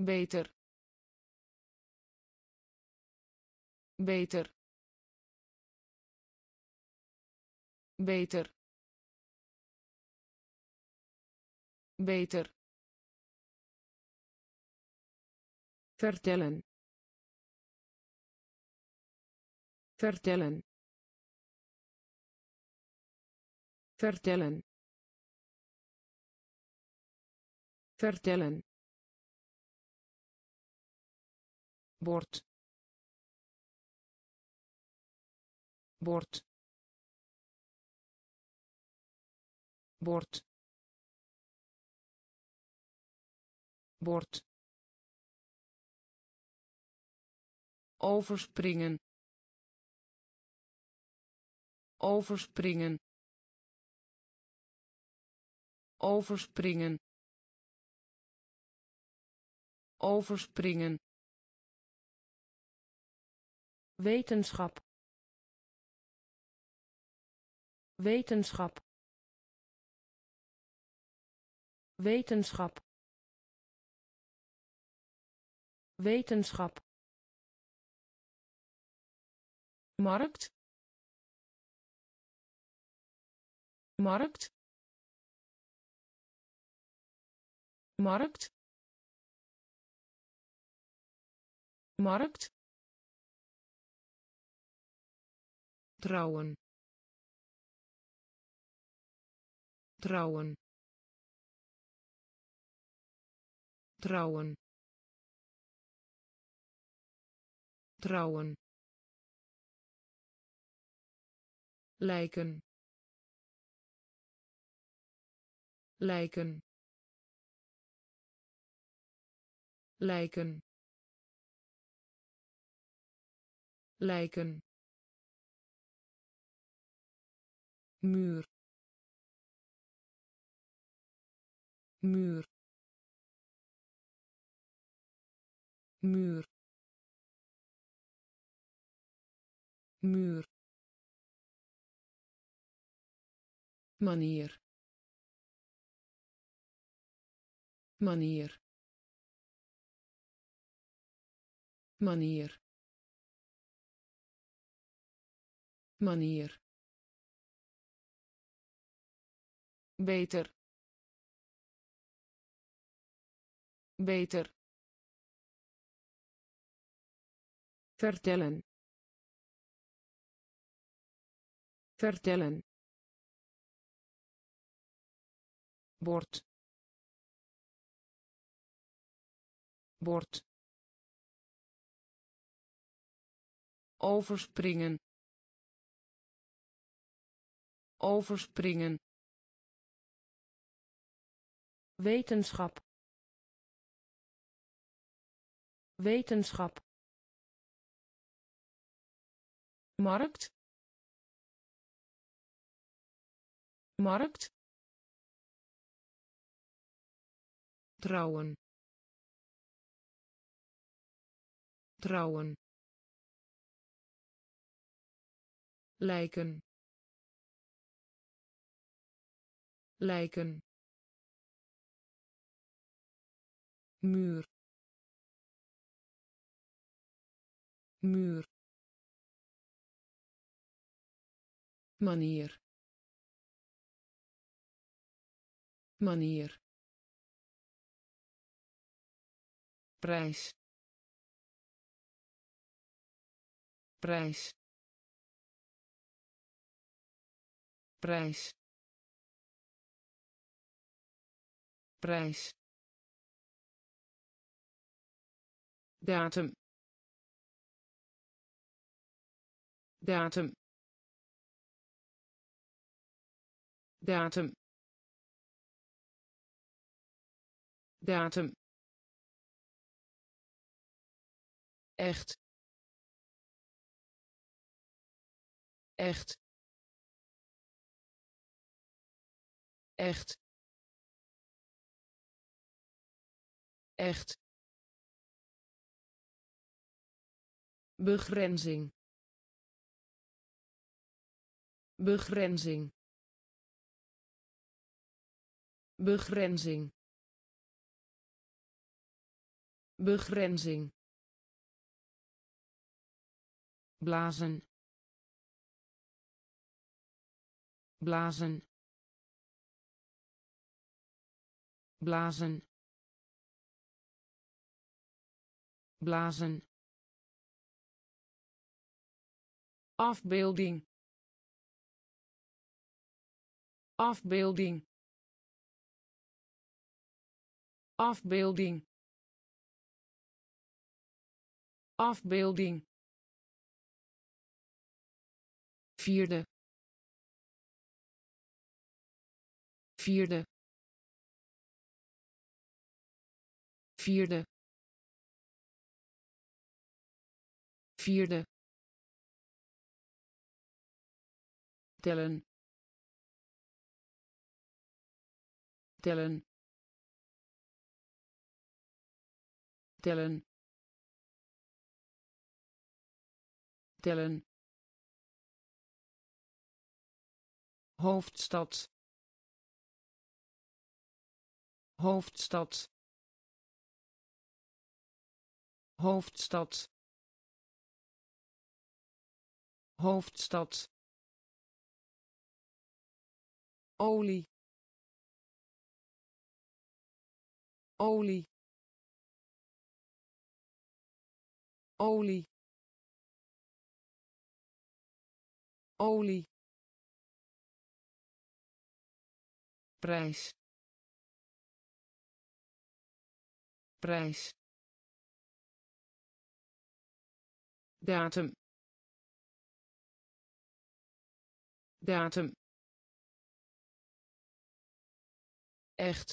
beter, beter, beter, beter, vertellen, vertellen, vertellen, vertellen, bord, bord, bord, bord, overspringen, overspringen, overspringen, overspringen, wetenschap, wetenschap, wetenschap, wetenschap, markt, markt, markt, markt, trouwen, trouwen, trouwen, trouwen, lijken, lijken, lijken, lijken, muur, muur, muur, muur, manier, manier, manier, manier, beter, beter, vertellen, vertellen, bord, bord, overspringen, overspringen, wetenschap, wetenschap, markt, markt, trouwen, trouwen, lijken, lijken, muur, muur, manier, manier, prijs, prijs, prijs, prijs, datum, datum, datum, datum, echt, echt, echt, echt, begrenzing, begrenzing, begrenzing, begrenzing, blazen, blazen, blazen, blazen, afbeelding, afbeelding, afbeelding, afbeelding, vierde, vierde, vierde, vierde, tellen, tellen, tellen, tellen, hoofdstad, hoofdstad, hoofdstad, hoofdstad, olie, olie, olie, olie, prijs, prijs, datum, datum, echt,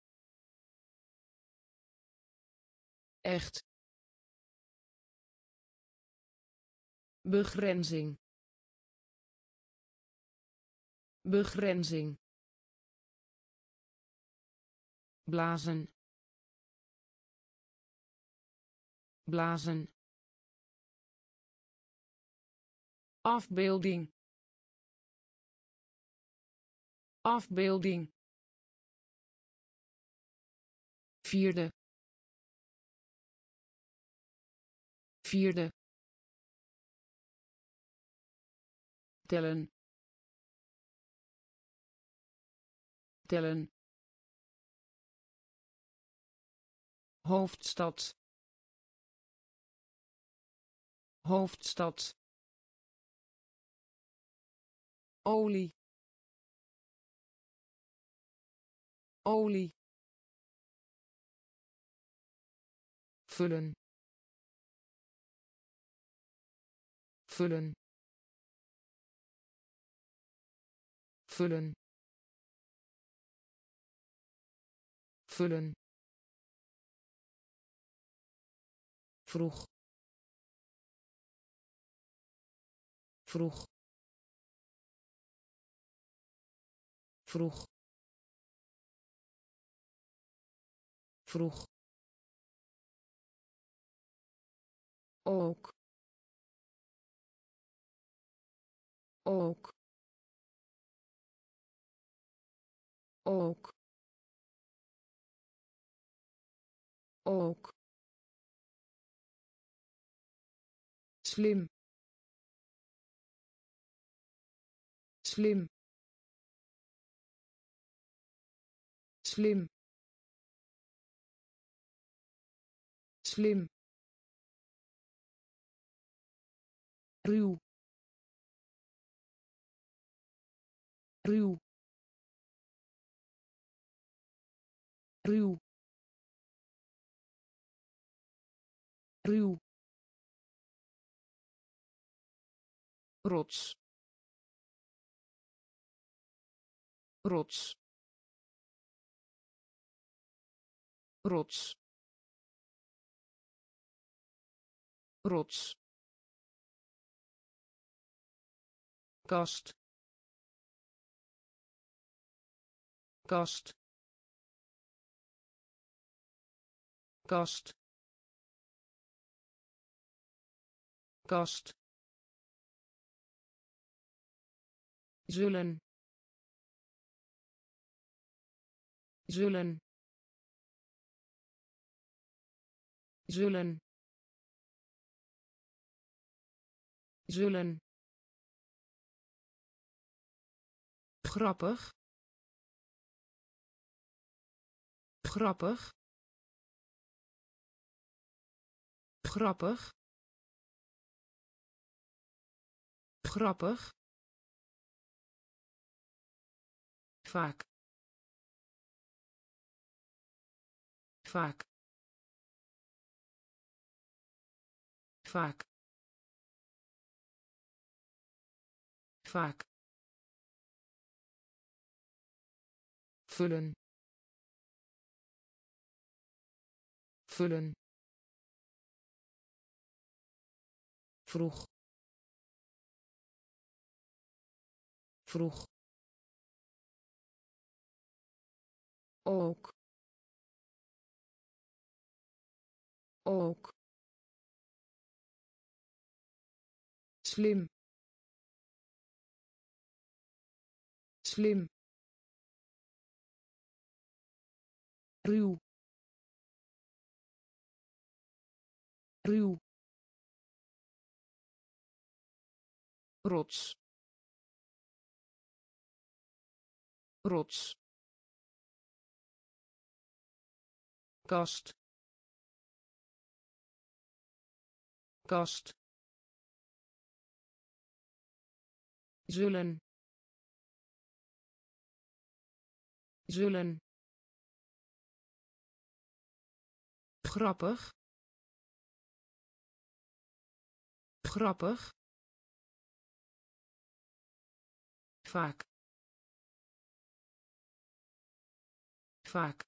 echt, begrenzing, begrenzing, blazen, blazen, afbeelding, afbeelding, vierde, vierde, tellen, tellen, hoofdstad, hoofdstad, olie, olie, vullen, vullen, vullen, vullen, vroeg, vroeg, vroeg, vroeg, ook, ook, ook, ook, slim, slim, slim, slim, ruw, ruw, ruw, ruw, rots, rots, rots, rots, kast, kast, kast, kast, zullen, zullen, zullen zullen grappig grappig grappig grappig vaak vaak vaak vaak vullen vullen vroeg vroeg ook ook slim slim ruw ruw rots rots kast kast zullen zullen grappig grappig vaak vaak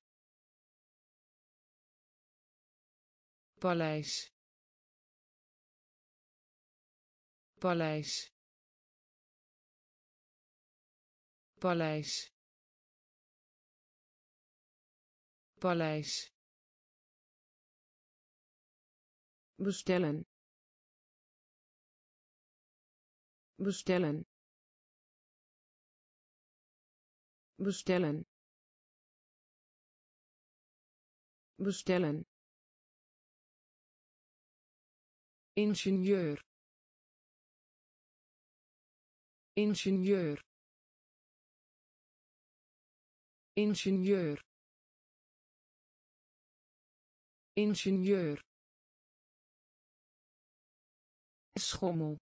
paleis paleis paleis paleis bestellen bestellen bestellen bestellen ingenieur ingenieur ingenieur ingenieur schommel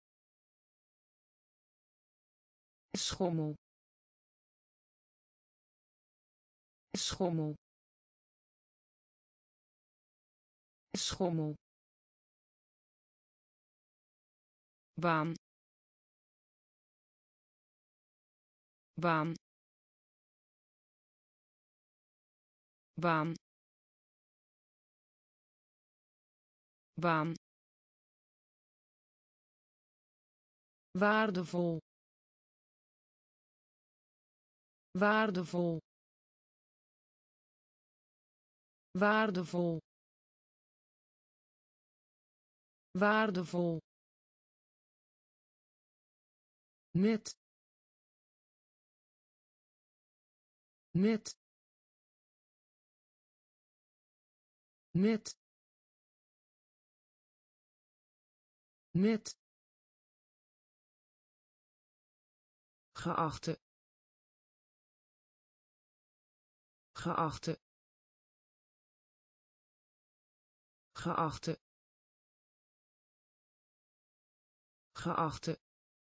schommel schommel schommel baan baan baan baan waardevol waardevol waardevol waardevol net net net net geachte geachte geachte geachte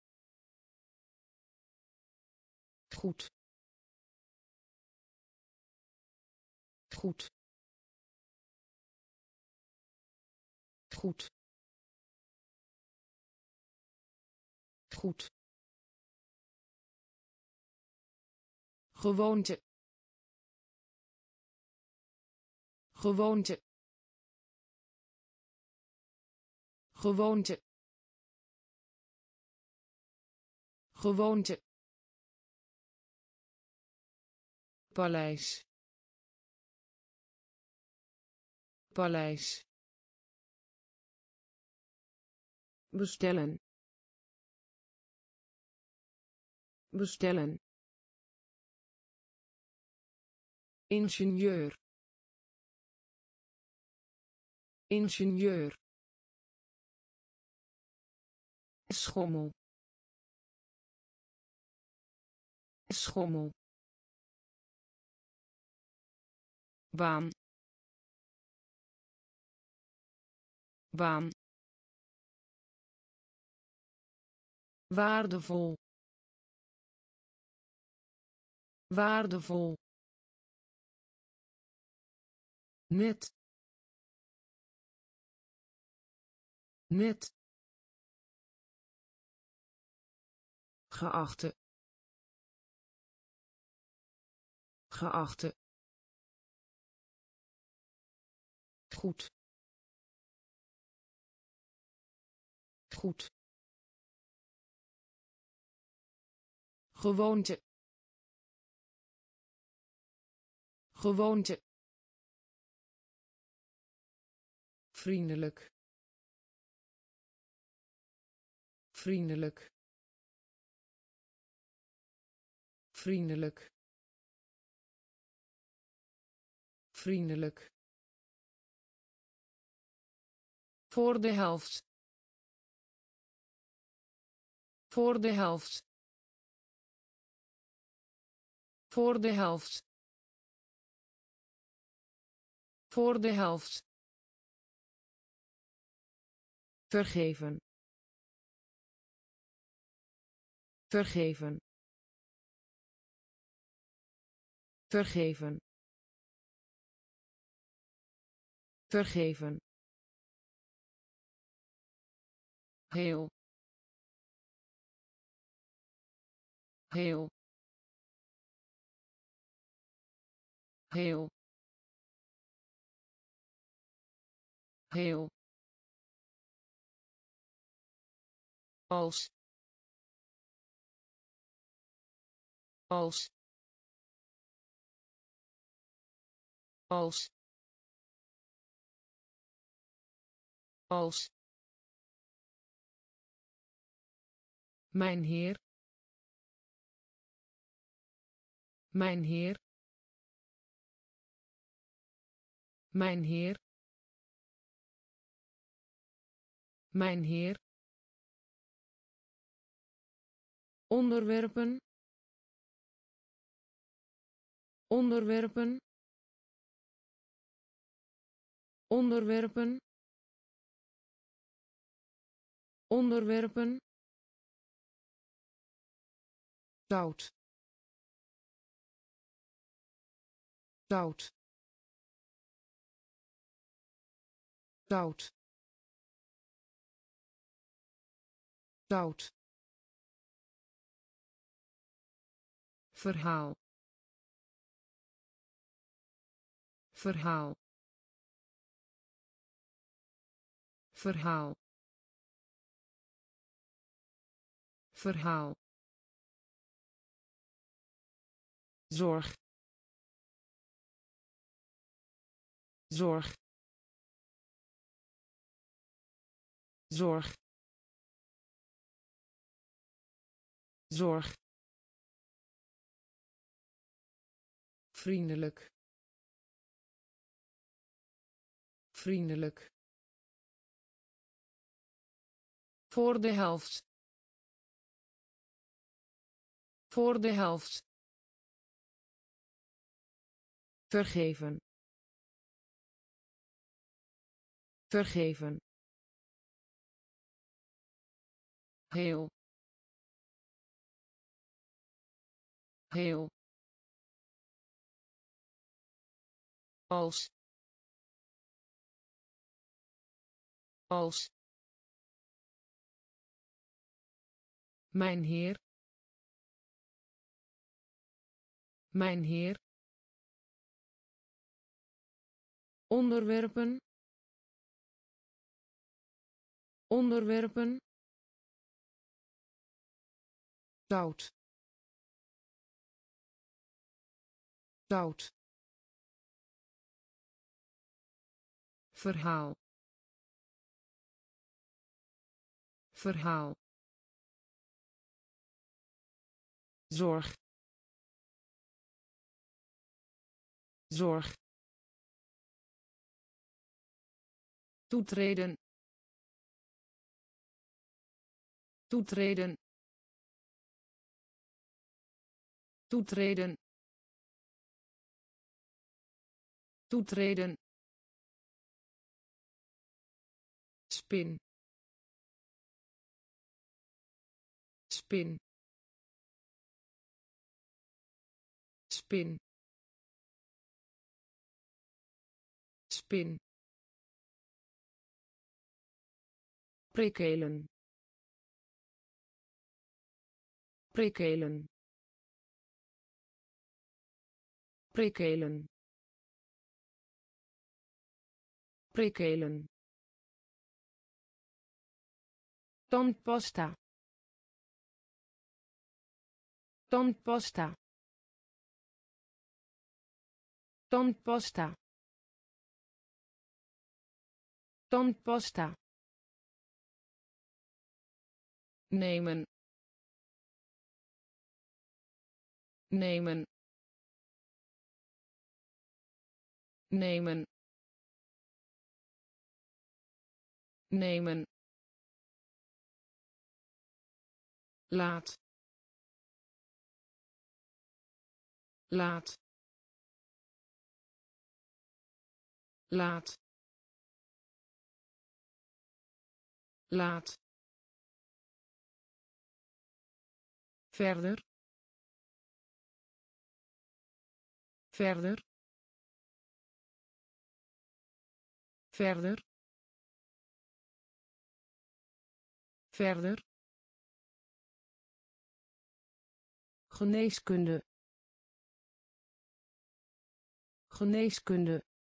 goed goed goed goed gewoonte gewoonte gewoonte gewoonte paleis paleis bestellen bestellen ingenieur ingenieur, schommel, schommel, baan, baan, waardevol, waardevol, net, net, geachte, geachte, goed, goed, gewoonte, gewoonte, vriendelijk, vriendelijk, vriendelijk, vriendelijk, voor de helft, voor de helft, voor de helft, voor de helft, vergeven, vergeven, vergeven, vergeven, heel, heel, heel, heel, als, als, als, als, mijn heer, mijn heer, mijn heer, mijn heer, onderwerpen, onderwerpen, onderwerpen, onderwerpen, zout, zout, zout, zout, verhaal, verhaal, verhaal, verhaal, zorg, zorg, zorg, zorg, vriendelijk, vriendelijk, voor de helft, voor de helft, vergeven, vergeven, heel, heel, als, als, mijn heer, mijn heer, onderwerpen, onderwerpen, zout, zout, verhaal, verhaal, zorg, zorg, toetreden, toetreden, toetreden, toetreden, spin, spin, spin, spin, prikkelen, prikkelen, prikkelen, prikkelen, tandpasta, tandpasta, tandpasta, tandpasta, nemen, nemen, nemen, nemen, laat, laat, laat, laat, verder, verder, verder, verder, geneeskunde, geneeskunde,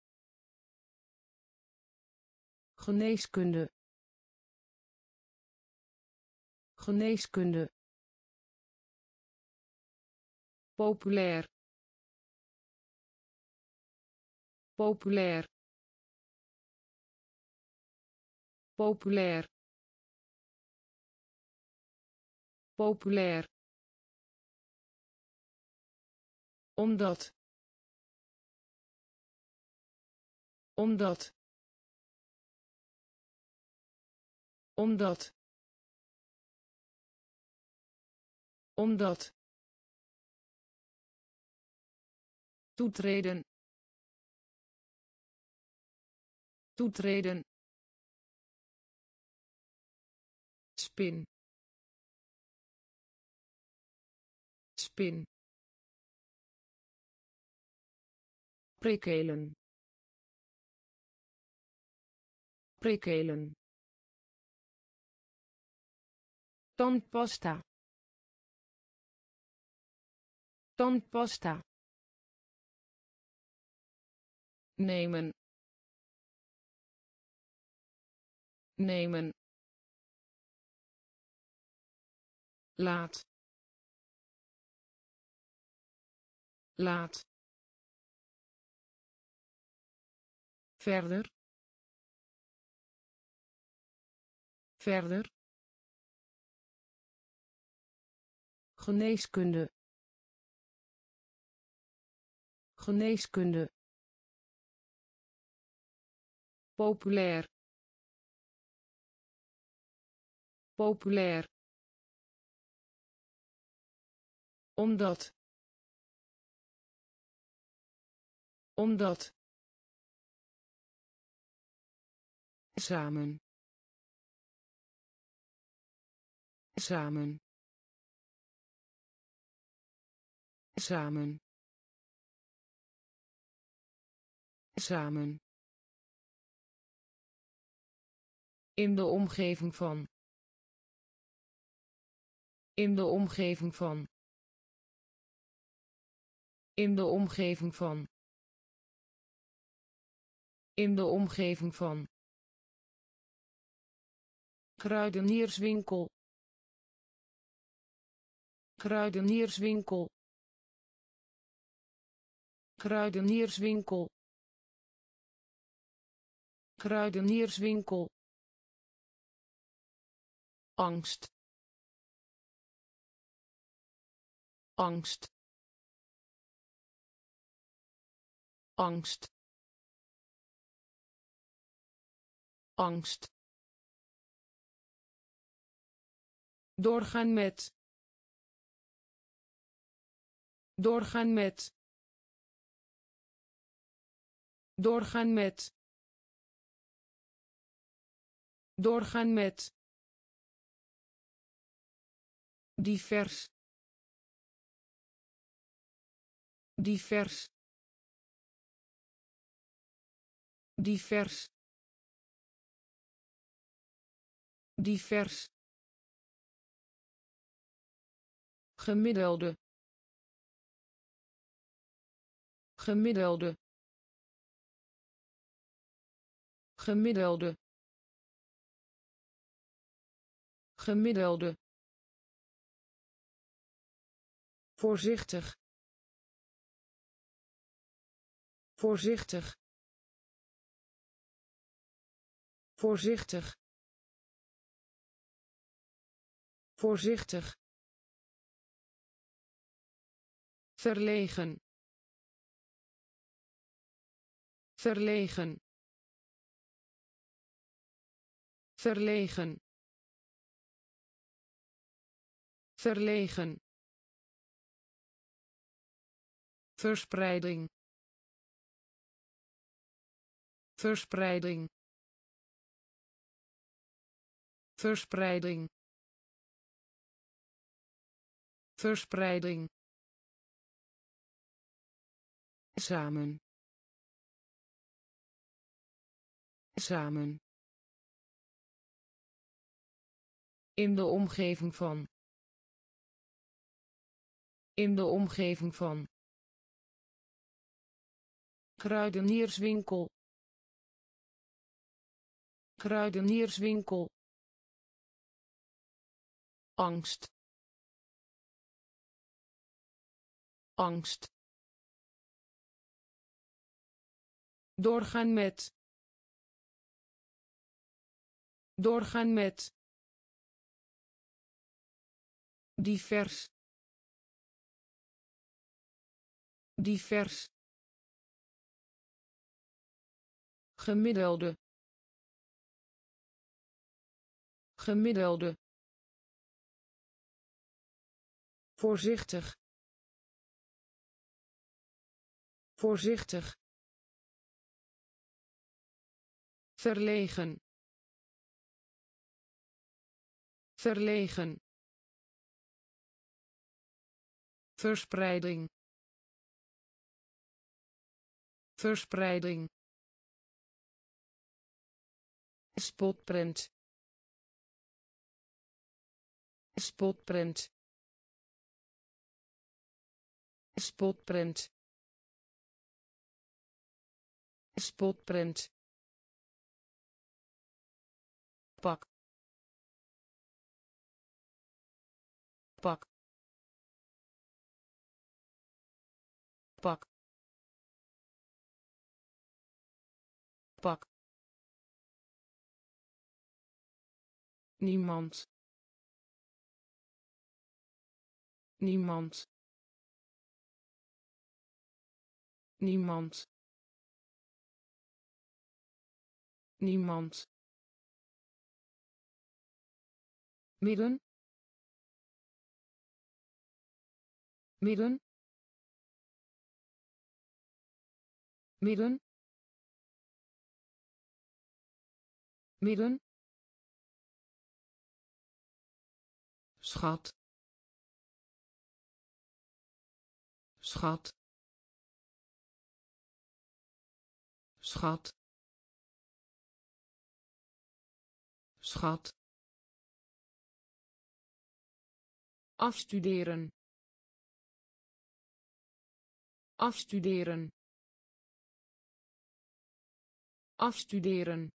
geneeskunde, geneeskunde, populair, populair, populair, populair, omdat, omdat, omdat, omdat, toetreden, toetreden, spin, spin, prikkelen, prikkelen, tandpasta, tandpasta, nemen, nemen, laat, laat, verder, verder, geneeskunde, geneeskunde, populair, populair, omdat, omdat, samen, samen, samen, samen, in de omgeving van, in de omgeving van, in de omgeving van, in de omgeving van, kruidenierswinkel, kruidenierswinkel, kruidenierswinkel, kruidenierswinkel, angst, angst, angst, angst, doorgaan met, doorgaan met, doorgaan met, doorgaan met, divers, divers, divers, divers, gemiddelde, gemiddelde, gemiddelde, gemiddelde, voorzichtig, voorzichtig, voorzichtig, voorzichtig, verlegen, verlegen, verlegen, verlegen, verspreiding, verspreiding, verspreiding, verspreiding, samen, samen, in de omgeving van, in de omgeving van, kruidenierswinkel, kruidenierswinkel, angst, angst, doorgaan met, doorgaan met, divers, divers, gemiddelde, gemiddelde, voorzichtig, voorzichtig, verlegen, verlegen, verspreiding, verspreiding, spotprint, spotprint, spotprint, spotprint, pak, pak, pak, pak, niemand, niemand, niemand, niemand, midden, midden, midden, midden, schat, schat, schat, schat, afstuderen, afstuderen, afstuderen,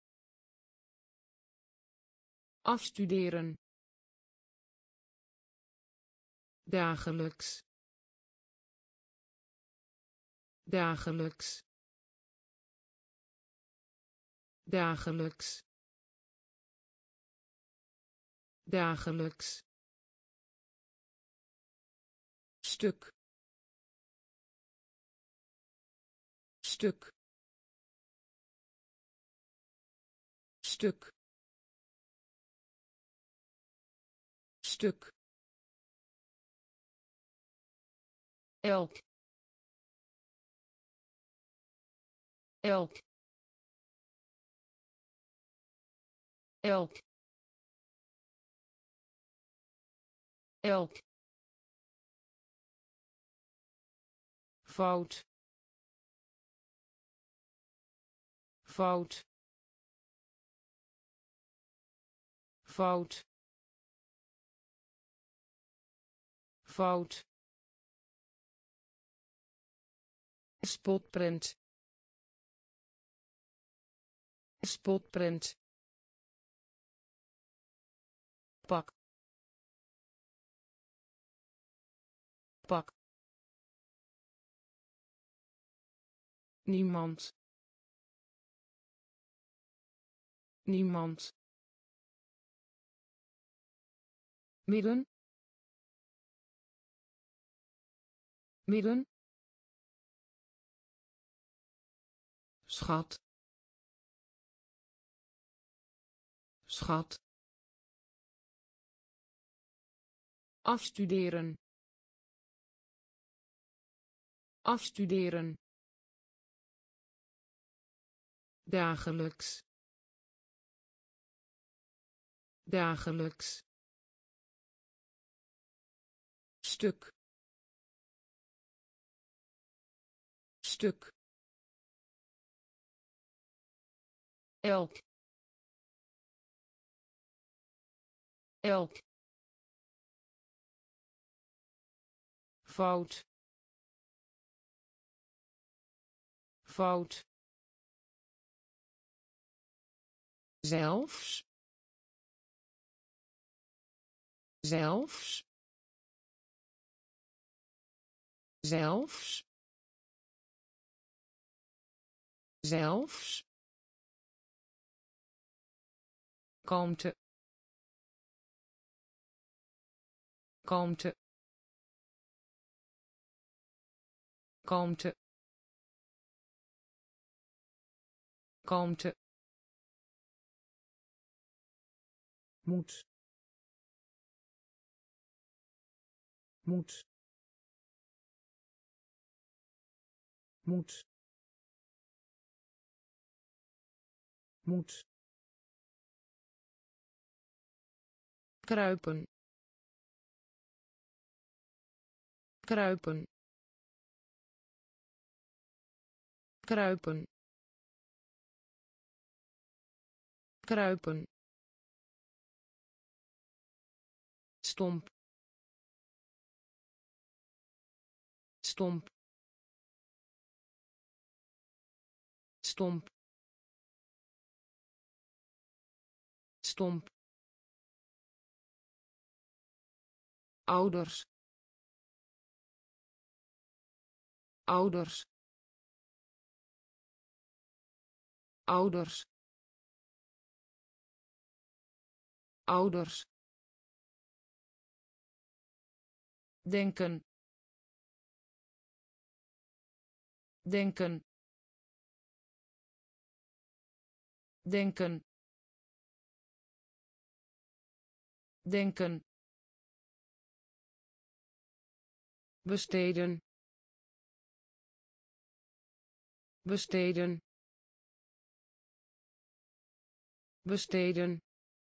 afstuderen, dagelijks, dagelijks, dagelijks, dagelijks, stuk, stuk, stuk stuk elk elk elk elk fout fout fout fout spotprint spotprint pak pak niemand niemand midden midden schat schat afstuderen afstuderen dagelijks dagelijks stuk stuk elk elk fout fout zelfs zelfs zelfs zelfs kalmte kalmte kalmte kalmte moet moet moet moet kruipen kruipen kruipen kruipen stomp stomp stomp stomp ouders ouders ouders ouders denken denken denken denken besteden besteden besteden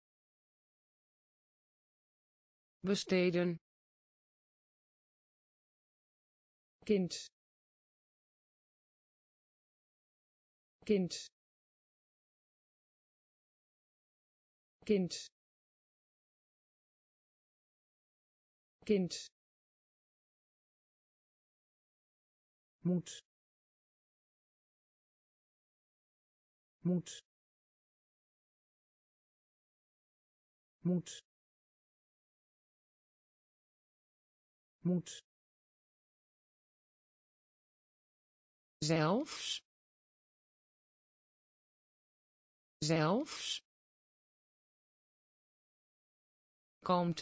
besteden kind kind kind kind moet moet moet moet zelfs zelfs kalmte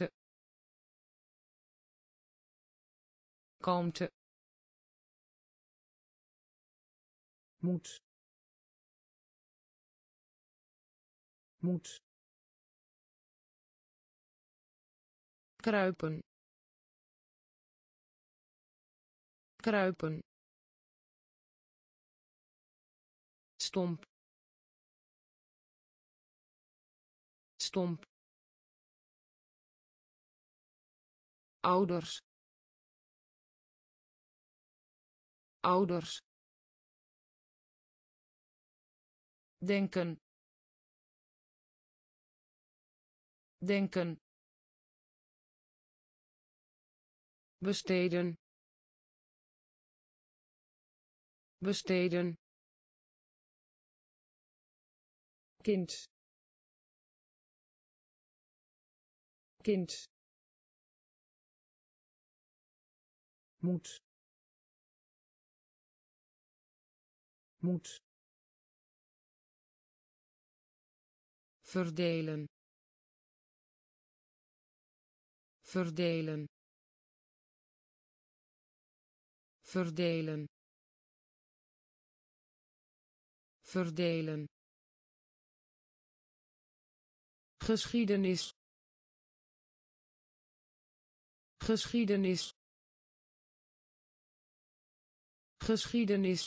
kalmte moet moet kruipen kruipen stomp stomp ouders ouders denken denken besteden besteden kind kind moet moet verdelen verdelen verdelen verdelen geschiedenis geschiedenis geschiedenis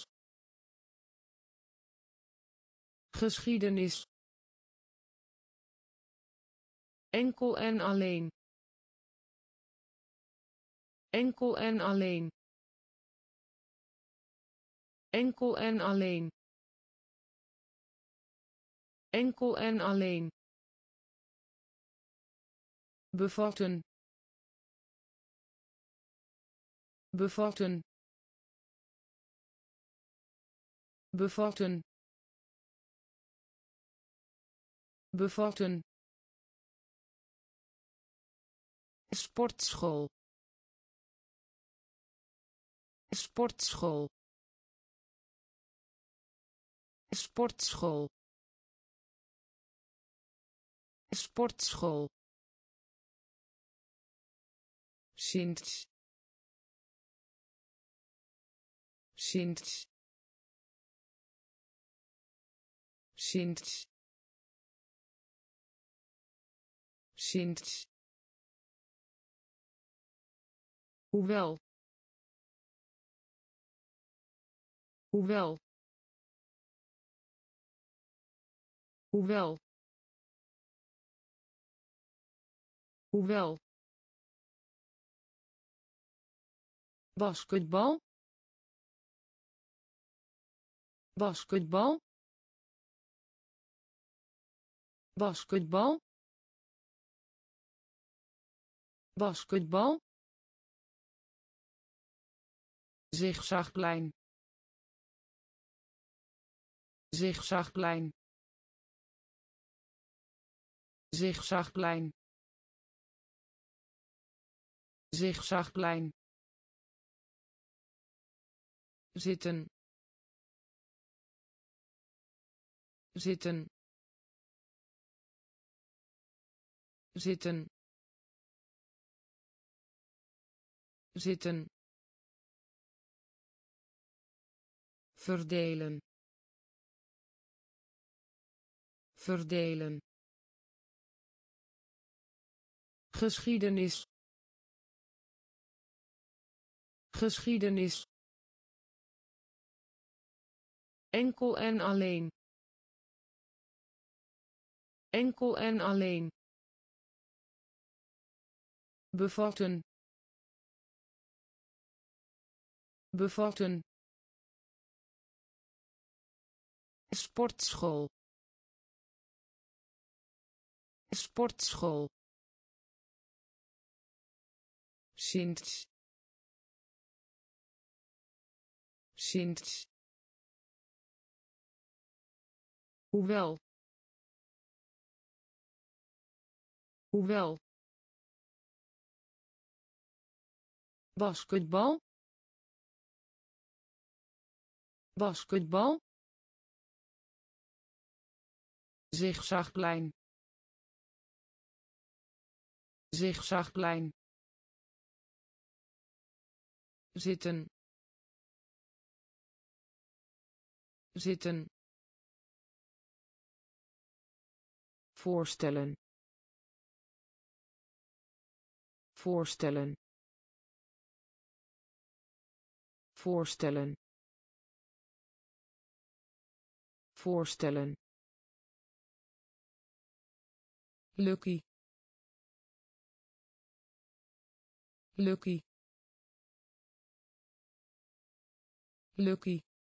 geschiedenis enkel en alleen enkel en alleen enkel en alleen enkel en alleen bevatten bevatten bevatten bevatten sportschool sportschool sportschool sportschool sinds sinds sinds sinds hoewel hoewel hoewel hoewel basketbal basketbal basketbal basketbal zigzagplein zigzagplein zigzagplein zigzagplein zitten zitten zitten zitten verdelen verdelen geschiedenis geschiedenis enkel en alleen enkel en alleen bevatten bevatten sportschool sportschool sinds sinds hoewel hoewel basketbal basketbal zigzagplein zigzagplein zitten zitten voorstellen voorstellen voorstellen voorstellen Lucky Lucky Lucky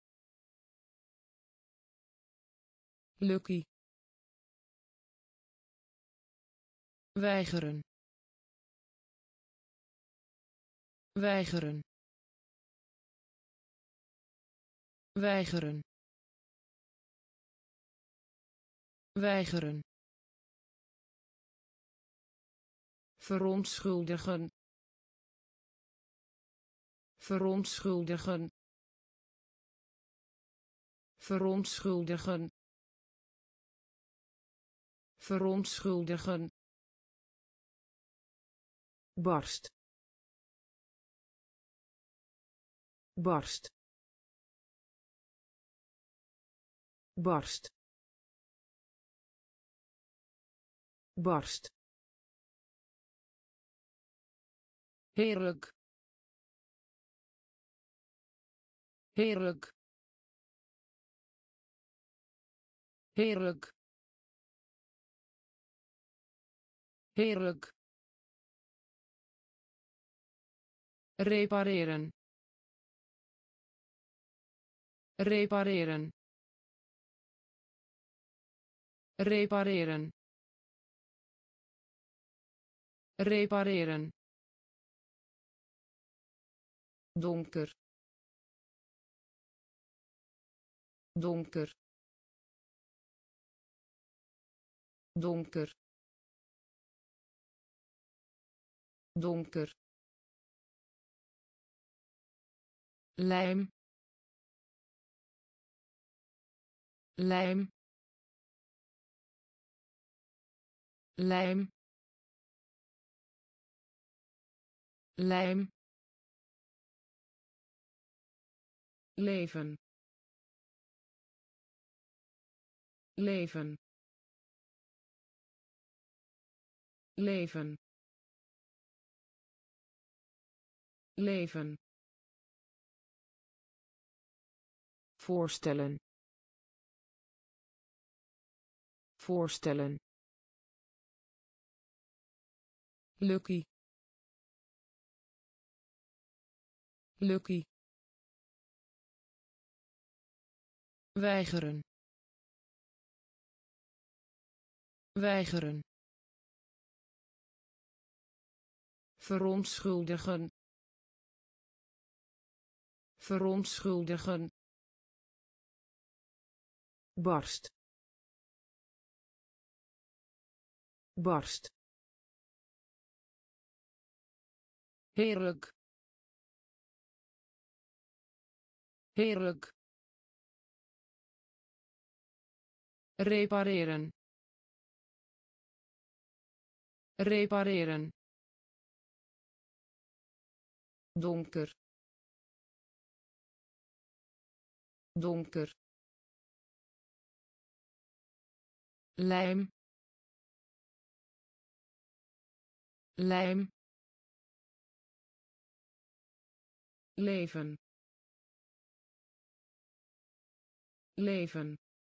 Lucky weigeren weigeren weigeren weigeren verontschuldigen verontschuldigen verontschuldigen verontschuldigen barst barst barst barst heerlijk heerlijk heerlijk heerlijk repareren repareren repareren repareren donker donker donker donker lijm lijm lijm lijm leven leven leven leven voorstellen voorstellen Lucky Lucky weigeren weigeren verontschuldigen verontschuldigen barst barst heerlijk heerlijk repareren repareren donker donker lijm lijm leven leven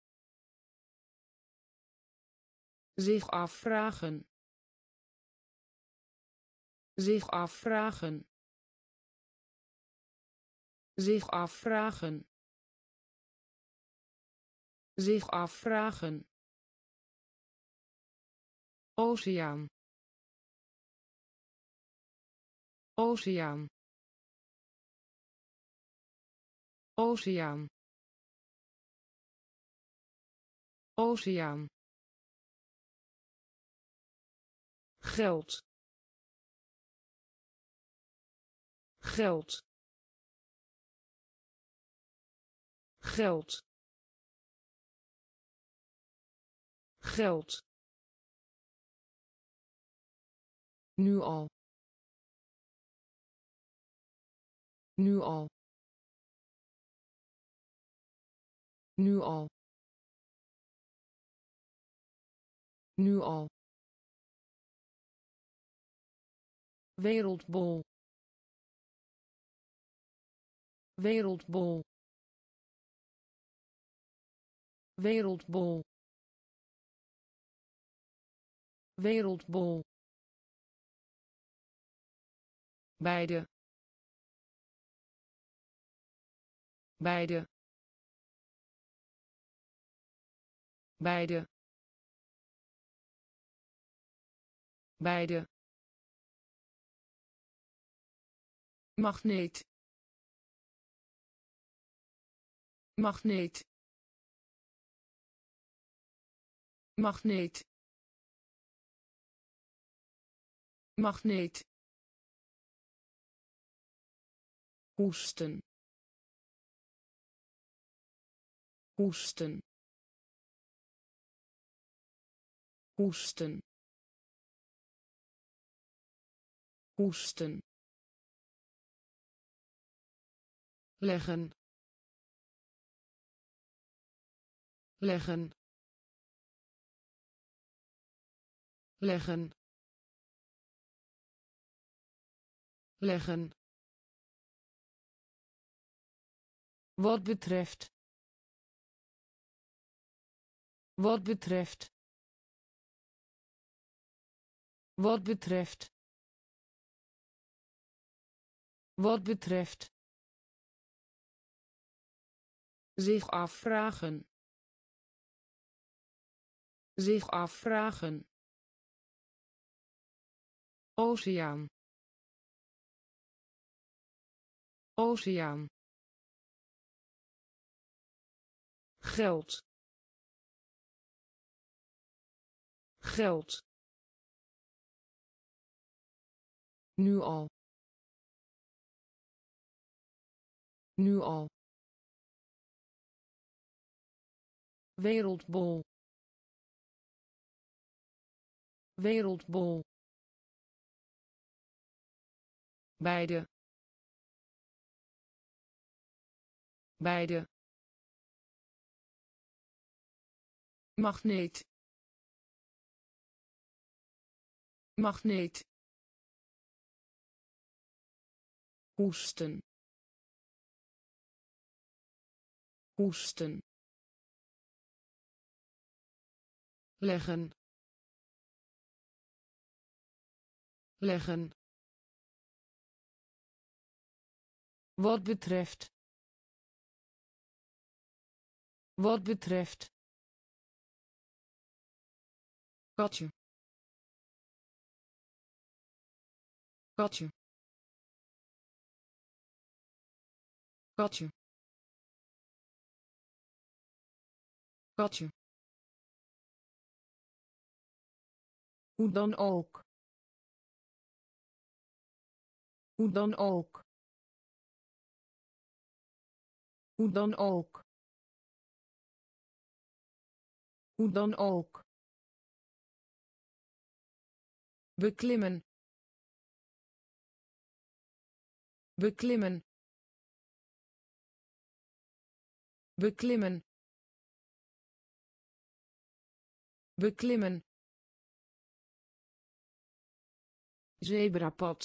zich afvragen zich afvragen zich afvragen zich afvragen oceaan oceaan oceaan oceaan geld geld geld geld nu al nu al nu al Nu al. Wereldbol. Wereldbol. Wereldbol. Wereldbol. Beide. Beide. Beide. Beide. Magneet. Magneet. Magneet. Magneet. Hoesten. Hoesten. Hoesten. Hoesten. Leggen. Leggen. Leggen. Leggen. Wat betreft. Wat betreft. Wat betreft. Wat betreft. Zich afvragen. Zich afvragen. Oceaan. Oceaan. Geld. Geld. Nu al. Nu al. Wereldbol. Wereldbol. Beide. Beide. Magneet. Magneet. Hoesten. Hoesten. Leggen. Leggen. Wat betreft. Wat betreft. Katje. Katje. Katje. Katje. Hoe dan ook. Hoe dan ook. Hoe dan ook. Hoe dan ook. Beklimmen. Beklimmen. Beklimmen. Beklimmen. Zebrapad.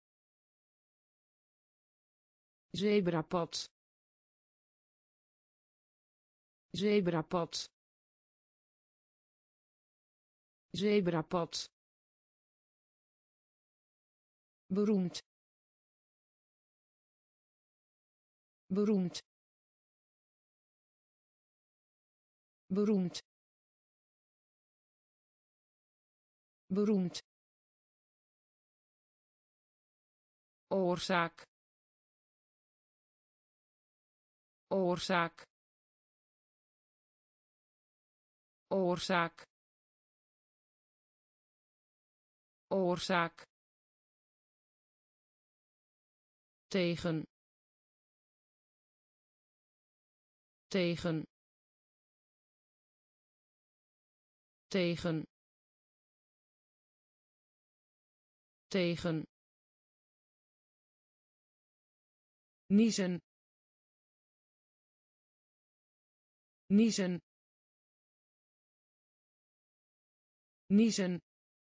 Zebrapad. Zebrapad. Zebrapad. Beroemd. Beroemd. Beroemd. Beroemd. Oorzaak. Oorzaak. Oorzaak. Oorzaak. Tegen. Tegen. Tegen. Tegen. Niezen. Niezen. niezen,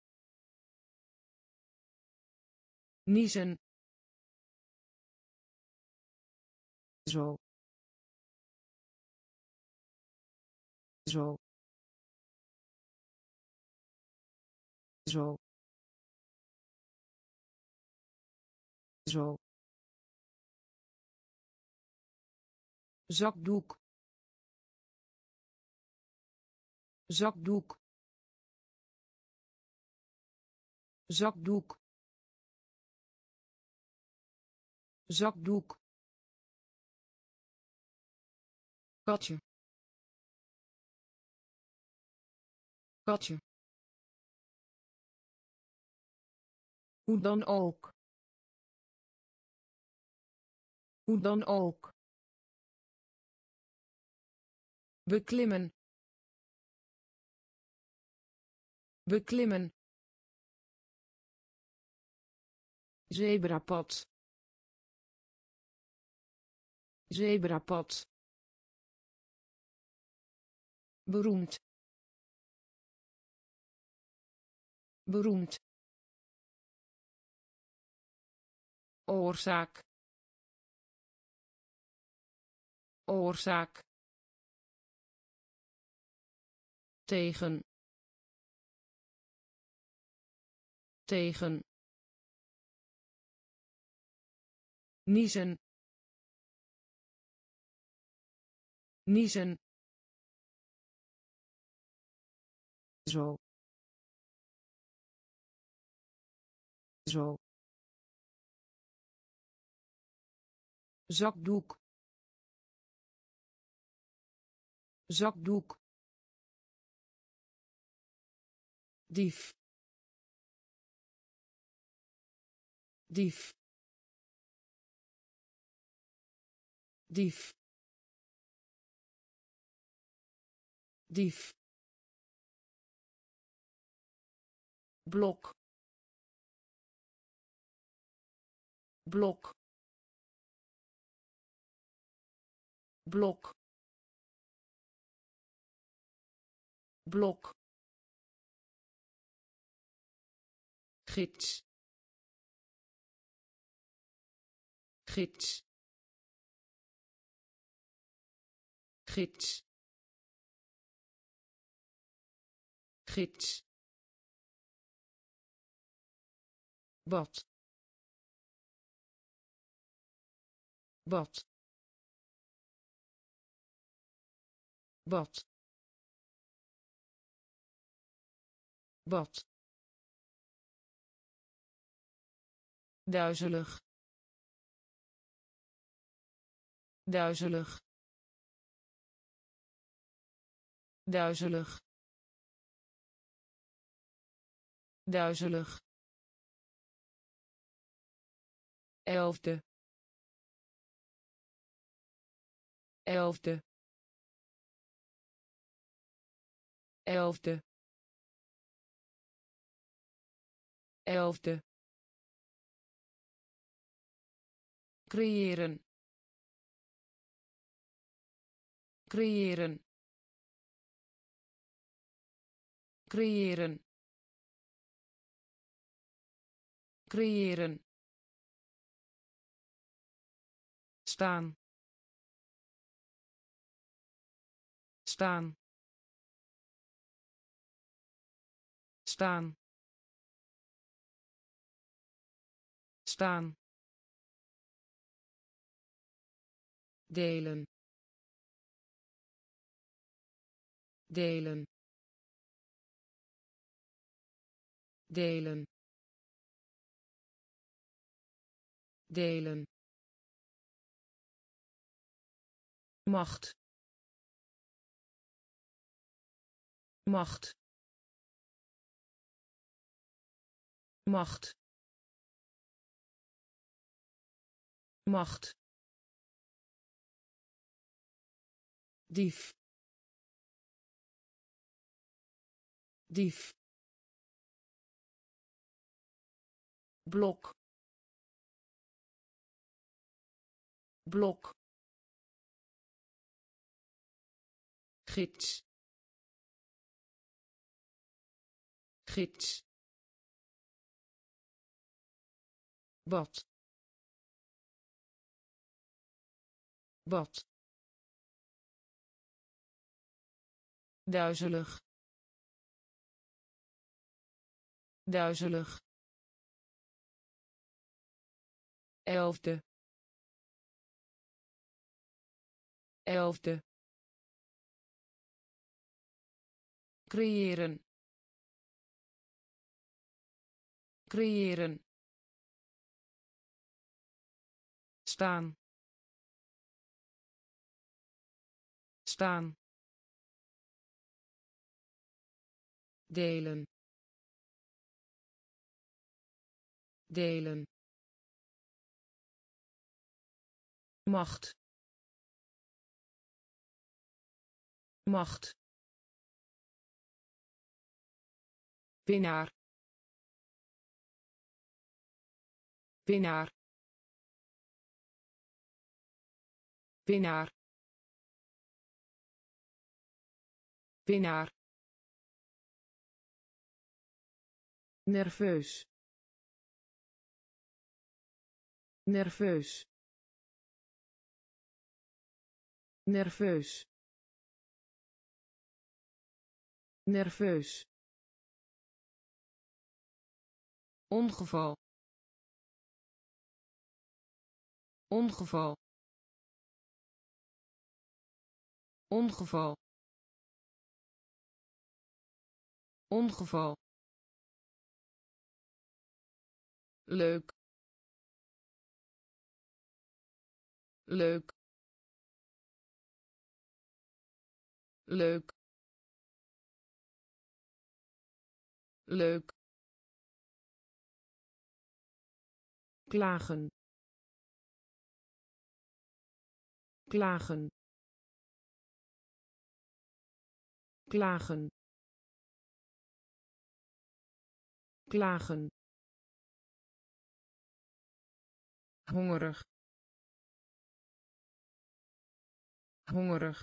niezen, zo, zo, zo, zo, zakdoek, zakdoek, zakdoek, zakdoek, katje, katje, hoe dan ook, hoe dan ook, beklimmen, beklimmen, zebrapad, zebrapad, beroemd, beroemd, oorzaak, oorzaak, tegen, tegen, niezen, niezen, zo, zo, zakdoek, zakdoek, dief, dief, dief, dief, blok, blok, blok, blok, gids, gids, gids, gids, bad, bad, bad, bad, duizelig, duizelig, duizelig, duizelig, elfde, elfde, elfde, elfde, creëren, creëren, creëren, creëren, staan, staan, staan, staan, delen, delen, delen, delen, macht, macht, macht, macht, dief, dief, blok, blok, gids, gids, bad, bad, duizelig, duizelig, elfde, elfde, creëren, creëren, staan, staan, delen, delen, macht, macht, winnaar, winnaar, winnaar, winnaar, nerveus, nerveus, nerveus, nerveus, ongeval, ongeval, ongeval, ongeval, leuk, leuk, leuk, leuk, klagen, klagen, klagen, klagen, hongerig, hongerig,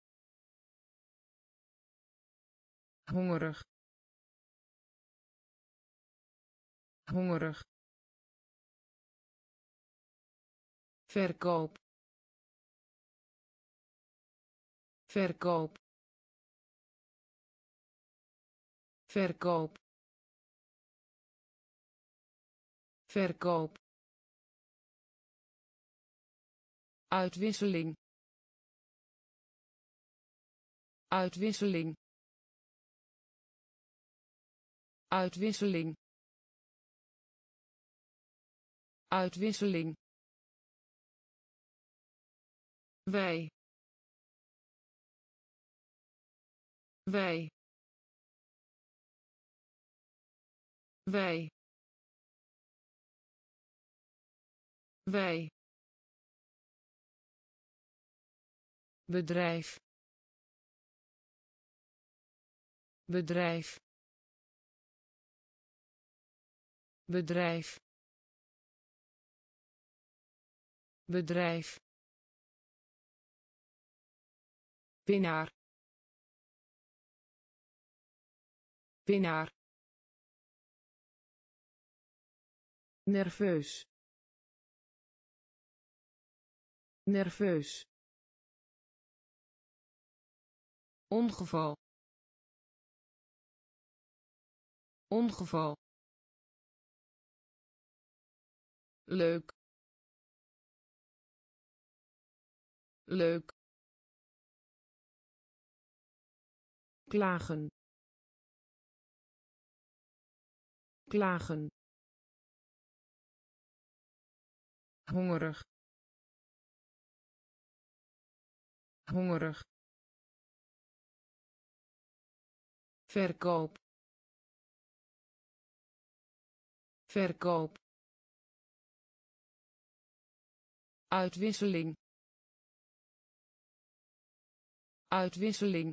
hongerig, hongerig, verkoop, verkoop, verkoop, verkoop, uitwisseling, uitwisseling, uitwisseling, uitwisseling, wij, wij, wij, wij, bedrijf, bedrijf, bedrijf, bedrijf, winnaar, winnaar, nerveus, nerveus, ongeval, ongeval, leuk, leuk, klagen, klagen, hongerig, hongerig, verkoop, verkoop, uitwisseling, uitwisseling,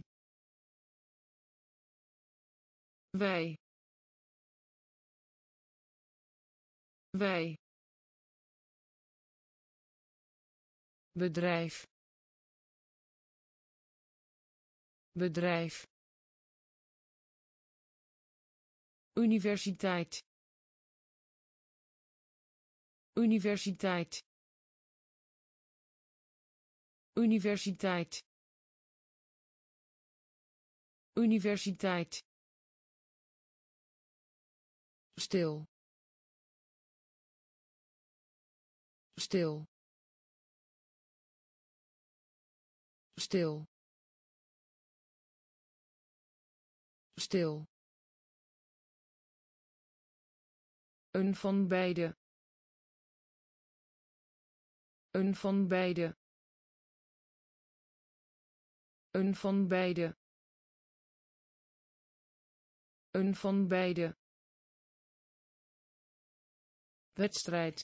wij, wij, bedrijf, bedrijf, Universiteit. Universiteit. Universiteit. Universiteit. Stil. Stil. Stil. Stil. Een van beide. Een van beide. Een van beide. Een van beide. Wedstrijd.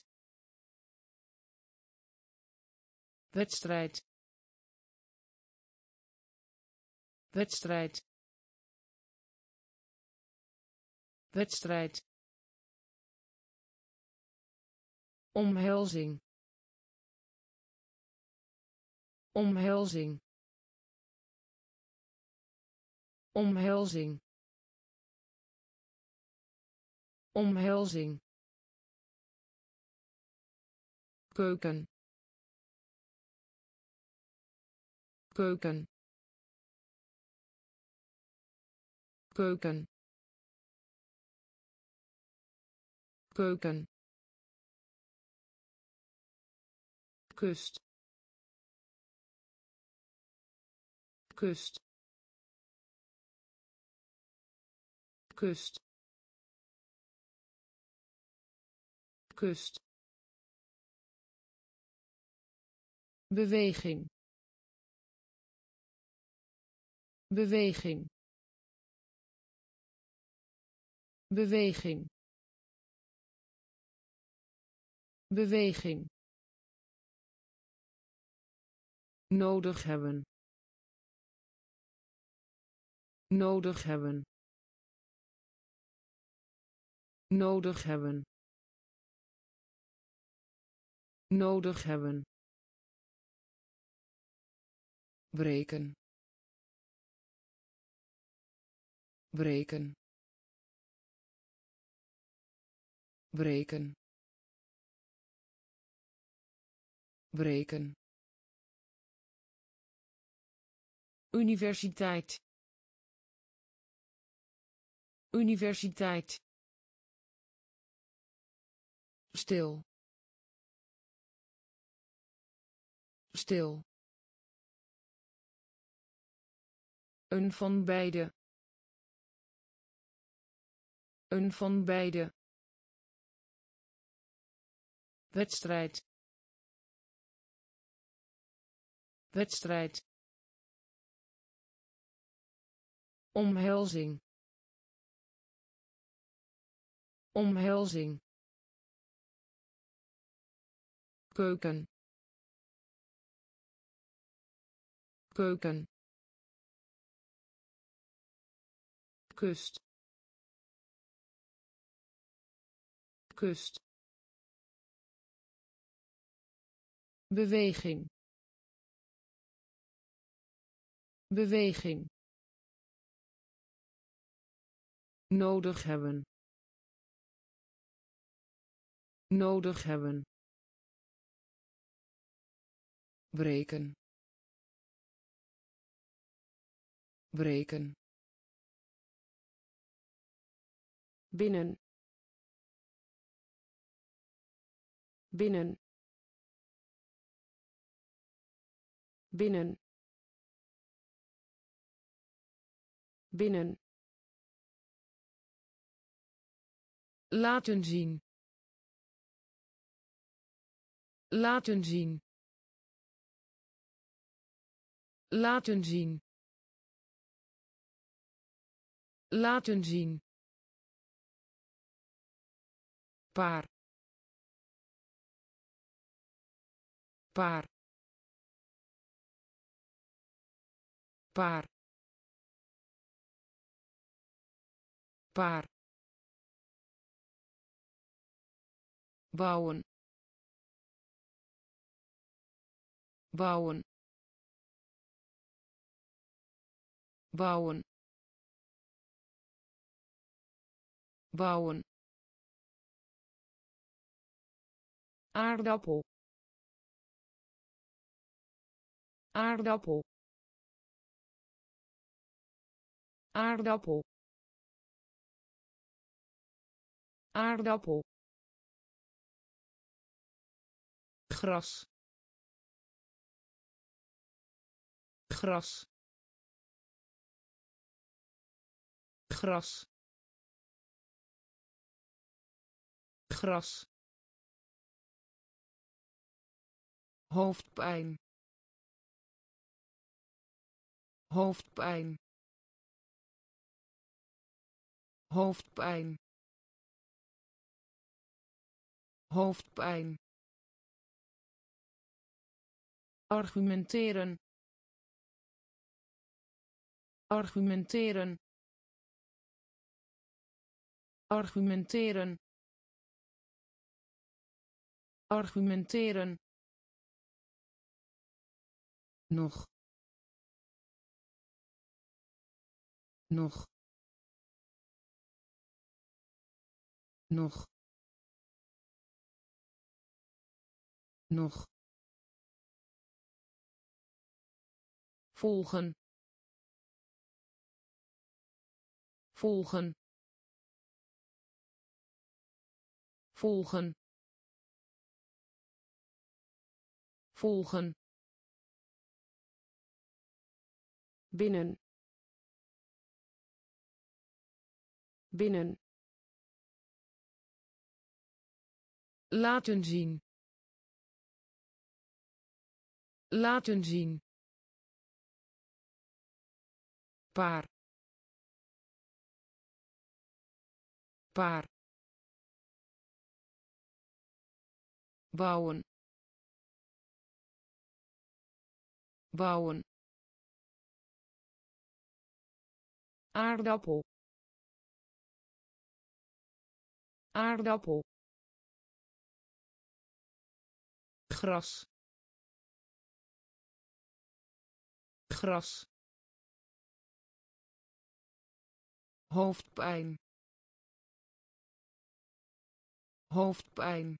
Wedstrijd. Wedstrijd. Wedstrijd. Omhelzing. Omhelzing. Omhelzing. Omhelzing. Keuken. Keuken. Keuken. Keuken. Kust. Kust. Kust. Kust. Beweging. Beweging. Beweging. Beweging. Nodig hebben. Nodig hebben. Nodig hebben. Nodig hebben. Breken. Breken. Breken. Breken. Universiteit. Universiteit. Stil. Stil. Een van beide. Een van beide. Wedstrijd. Wedstrijd. Omhelzing. Omhelzing. Keuken. Keuken. Kust. Kust. Beweging. Beweging. Nodig hebben. Nodig hebben. Breken. Breken. Binnen. Binnen. Binnen. Binnen. Laten zien. Laten zien. Laten zien. Laten zien. Paar. Paar. Paar. Paar. Bouwen. Bouwen. Bouwen. bouwen, aardappel, aardappel, aardappel, aardappel, gras, gras, gras, gras, hoofdpijn, hoofdpijn, hoofdpijn, hoofdpijn, argumenteren, argumenteren, argumenteren, argumenteren, nog, nog, nog, nog, volgen, volgen, volgen, volgen, binnen, binnen, laten zien, laten zien, paar, paar, bouwen, bouwen, aardappel, aardappel, gras, gras, hoofdpijn, hoofdpijn,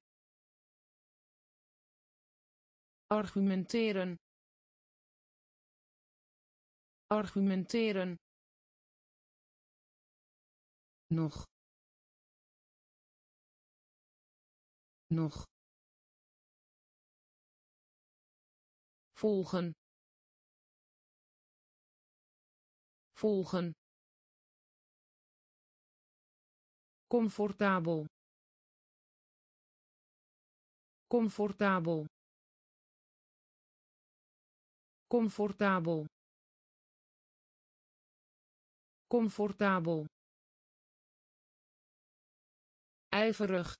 argumenteren, argumenteren, nog, nog, volgen, volgen, comfortabel, comfortabel, comfortabel, comfortabel, ijverig,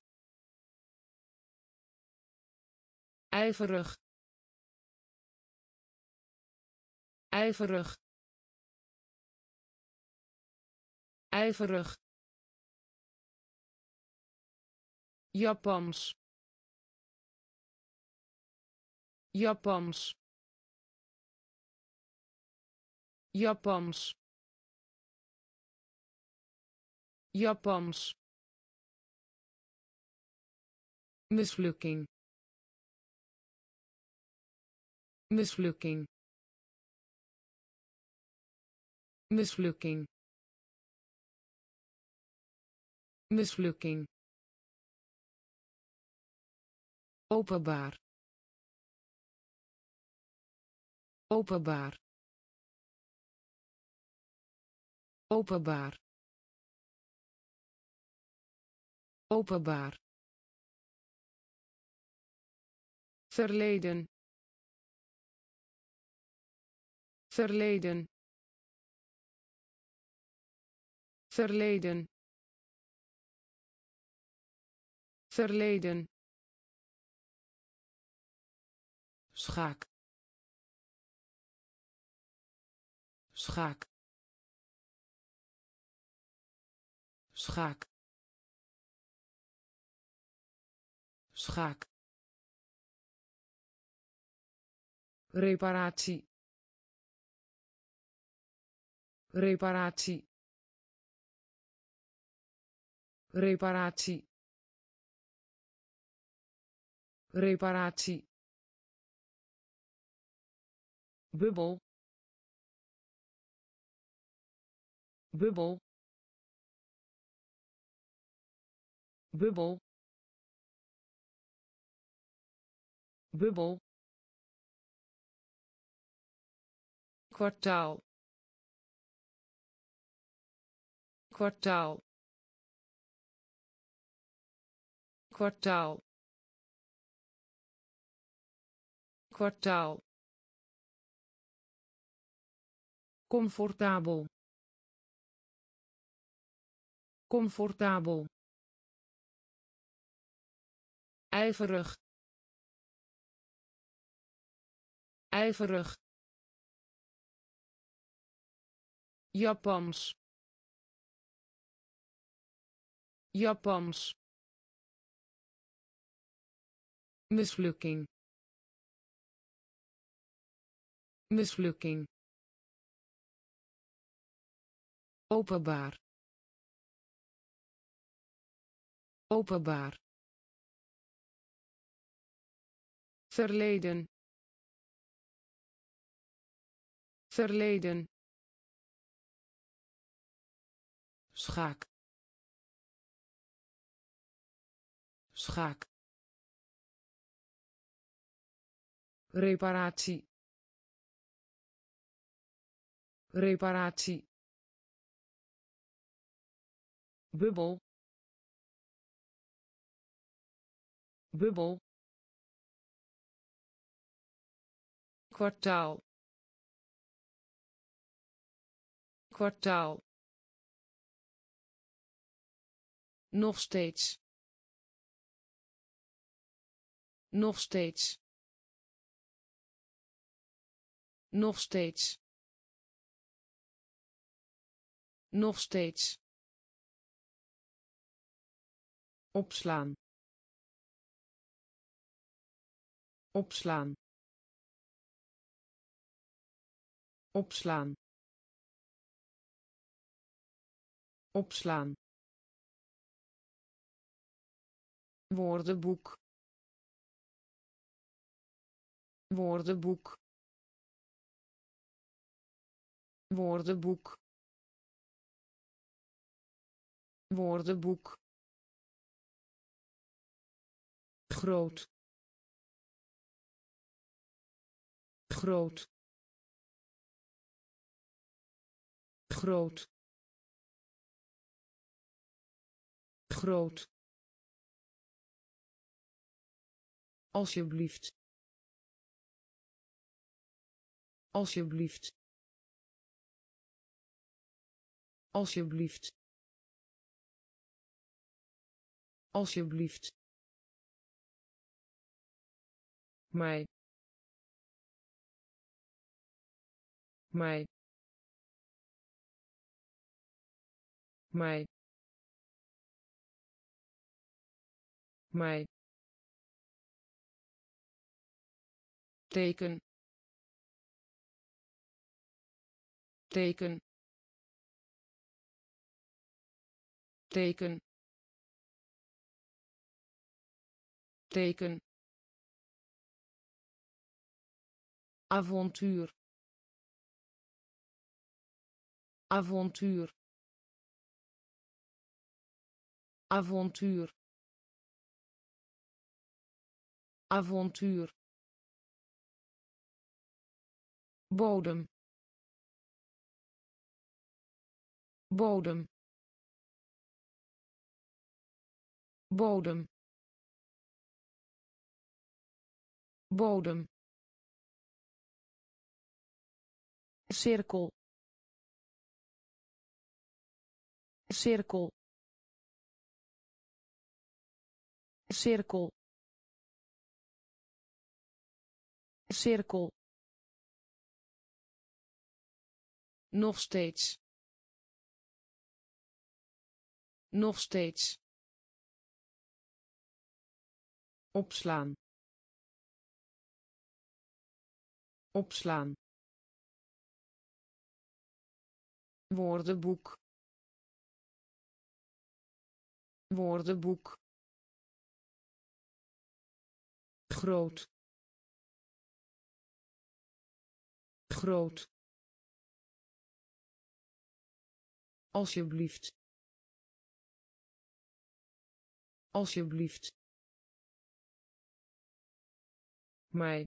ijverig, ijverig, ijverig, Japans, Japans, Japans, Japans, mislukking, mislukking, mislukking, mislukking, openbaar, openbaar, openbaar, openbaar, verleden, verleden, verleden, verleden, schaak, schaak, schaak, schaak, reparatie, reparatie, reparatie reparatie bubbel bubbel bubbel bubbel kwartaal kwartaal kwartaal kwartaal comfortabel comfortabel ijverig ijverig Japans Japans mislukking mislukking openbaar openbaar verleden verleden schaak schaak reparatie reparatie bubbel bubbel kwartaal kwartaal nog steeds nog steeds nog steeds nog steeds opslaan opslaan opslaan opslaan woordenboek woordenboek woordenboek woordenboek groot groot groot groot alsjeblieft alsjeblieft alsjeblieft alsjeblieft mij mij mij mij teken teken teken teken avontuur avontuur avontuur avontuur bodem bodem bodem bodem cirkel cirkel cirkel cirkel nog steeds nog steeds opslaan opslaan woordenboek woordenboek groot groot alsjeblieft alsjeblieft mij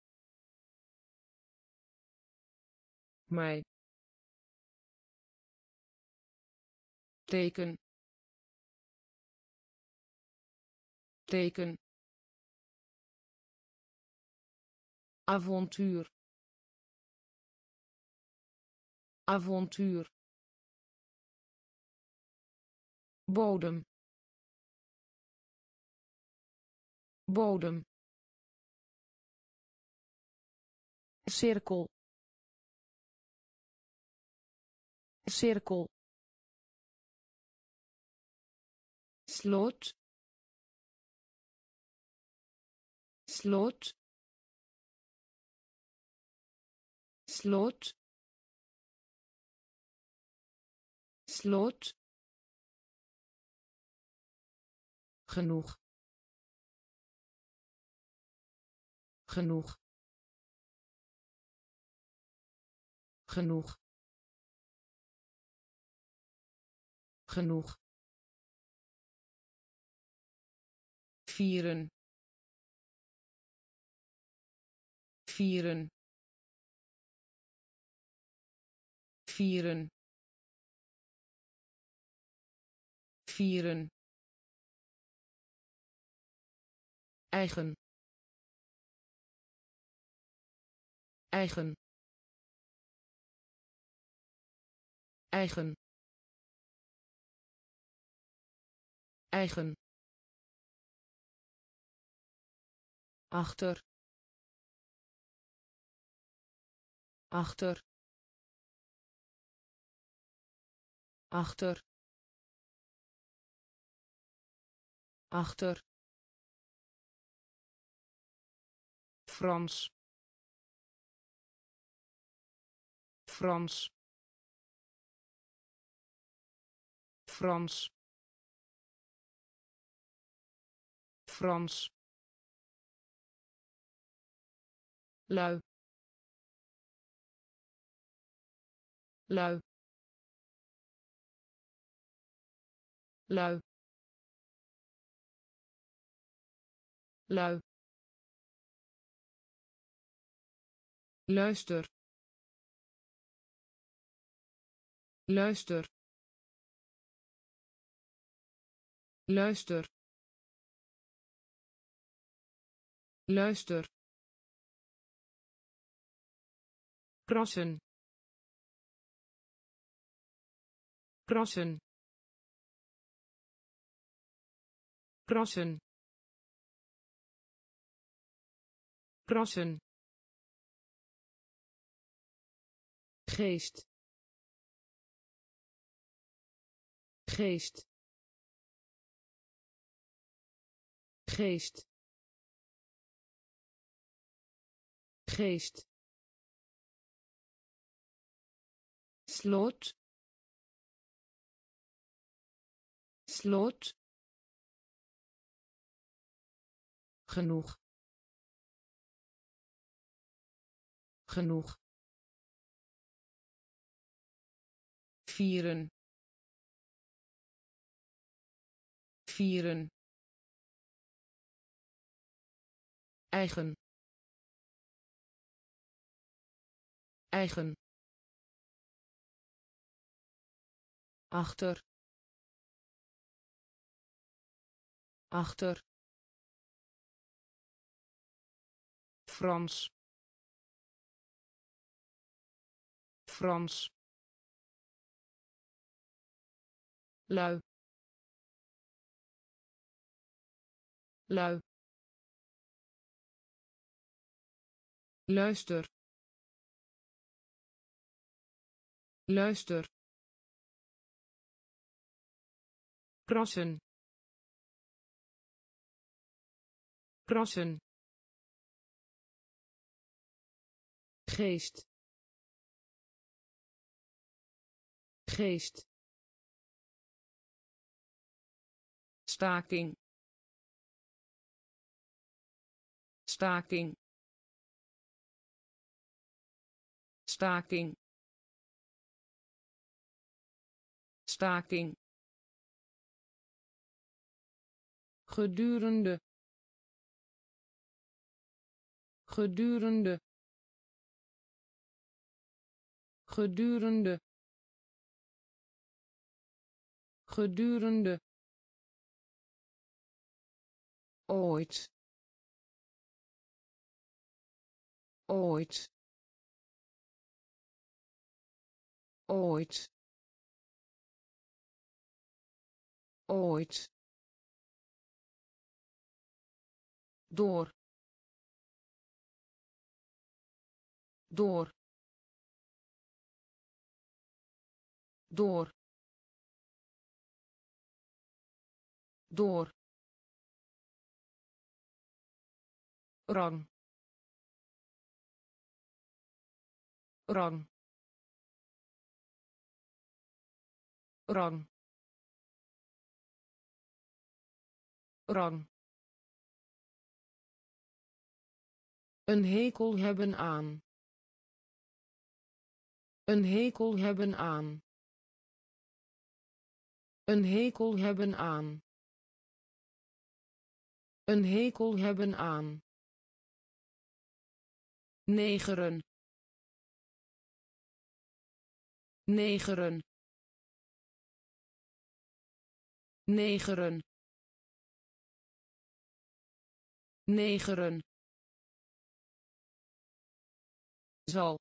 mij teken teken avontuur avontuur bodem bodem cirkel cirkel sloot sloot sloot sloot genoeg genoeg genoeg genoeg vieren vieren vieren vieren eigen eigen eigen eigen achter achter achter achter Frans Frans Frans Frans lui lui lui lui luister luister luister luister krassen krassen krassen krassen geest geest geest geest sloot sloot genoeg genoeg vieren vieren eigen eigen achter achter Frans Frans lui lui luister luister krassen krassen geest geest staking staking staking staking gedurende gedurende gedurende gedurende ooit ooit ooit ooit door door door door rang rang rang rang een hekel hebben aan een hekel hebben aan een hekel hebben aan een hekel hebben aan negeren negeren negeren negeren zal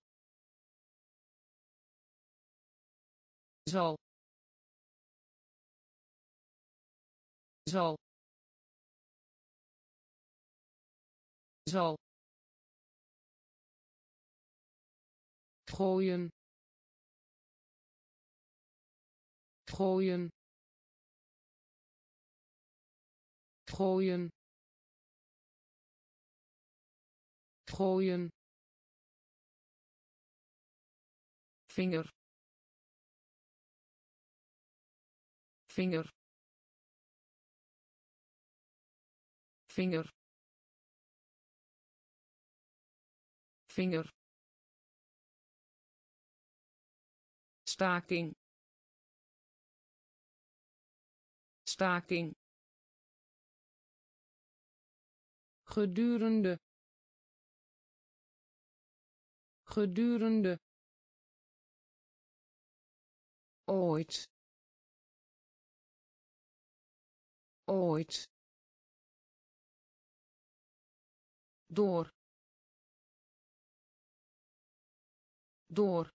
zal zal zal gooien gooien gooien gooien vinger vinger vinger vinger staking staking gedurende gedurende ooit ooit door door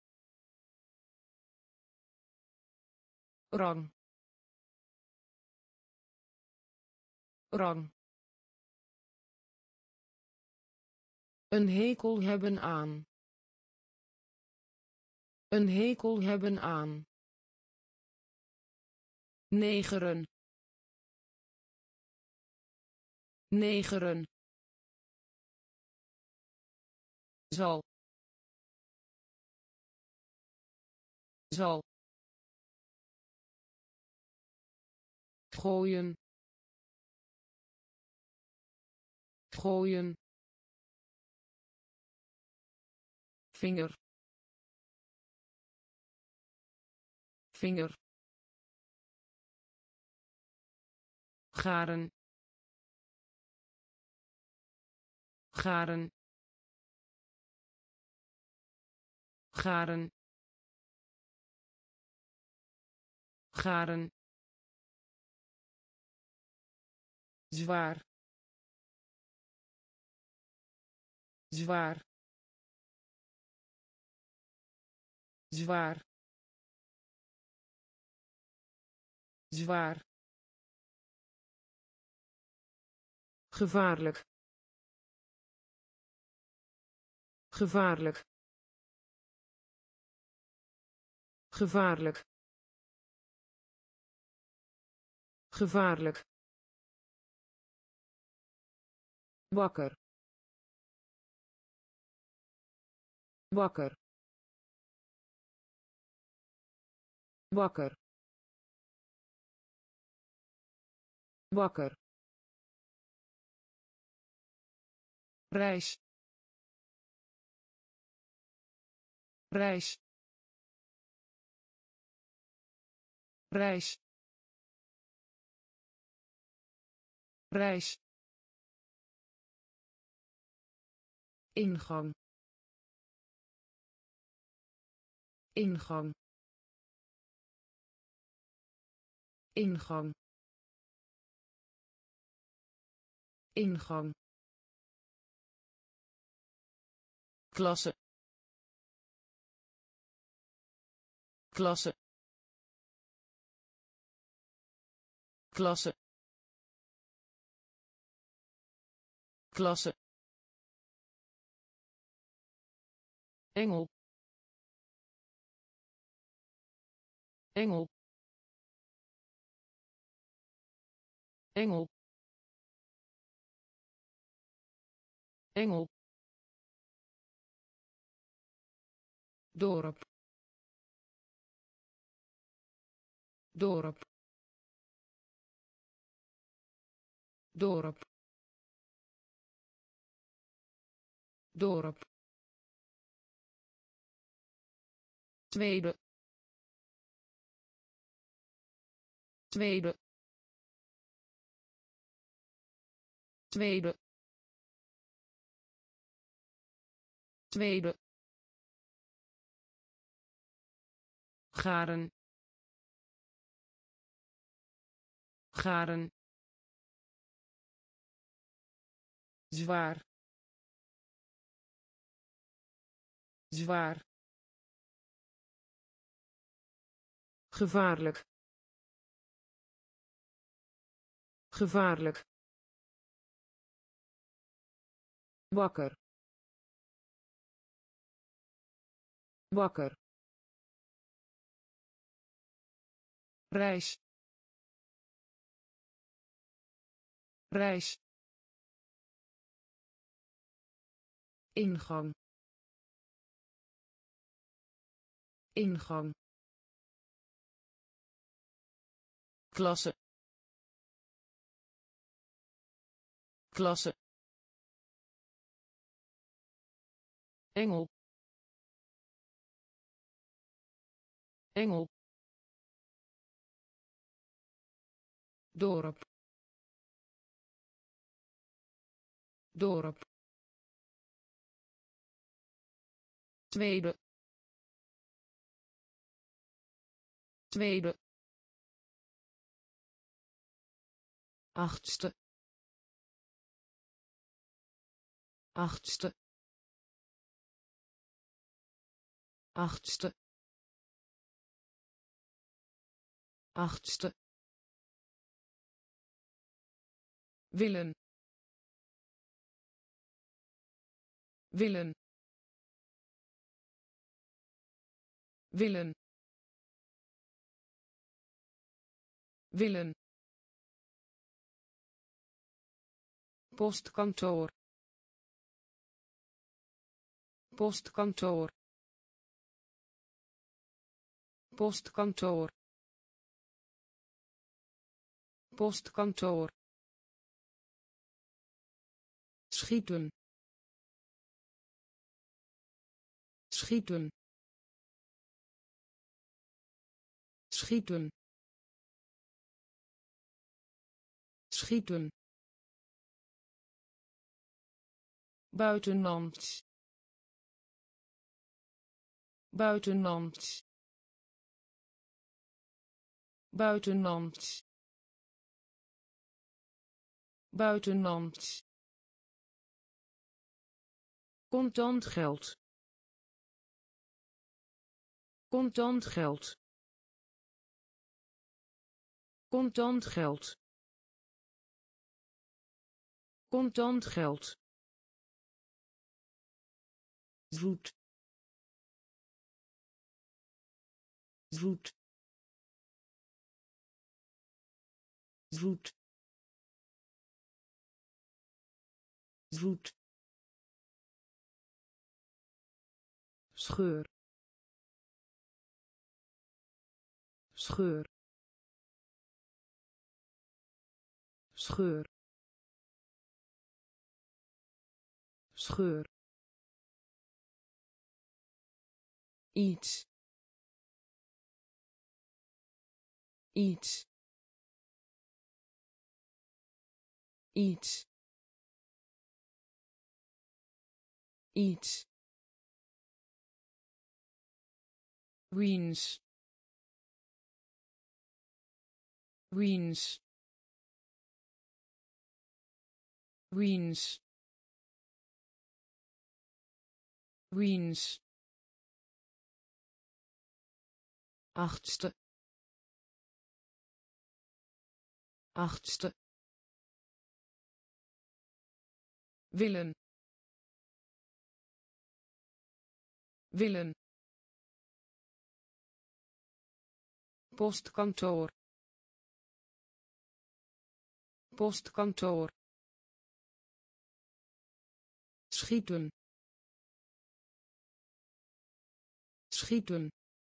rang rang een hekel hebben aan een hekel hebben aan negeren negeren zal zal gooien gooien vinger vinger garen garen garen garen zwaar zwaar zwaar zwaar gevaarlijk gevaarlijk gevaarlijk gevaarlijk wakker wakker wakker wakker, reis, reis, reis, reis, ingang, ingang, ingang, ingang, klasse, klasse, klasse, klasse, engel, engel, engel, engel, dorp, dorp, dorp, dorp, tweede, tweede, tweede, tweede, garen, garen, zwaar, zwaar, gevaarlijk, gevaarlijk, wakker, wakker, reis, reis, ingang, ingang, klasse, klasse, engel, engel, dorp, dorp, tweede, tweede, achtste, achtste, achtste, achtste, willen, willen, willen, willen, postkantoor, postkantoor, postkantoor, postkantoor, schieten, schieten, schieten, schieten, buitenland, buitenland, buitenland, buitenland, contant geld, contant geld, contant geld, contant geld, zoet, zoet, zoet, zoet, scheur, scheur, scheur scheur iets iets iets iets wiens wiens wiens wiens achtste achtste willen willen postkantoor postkantoor schieten schieten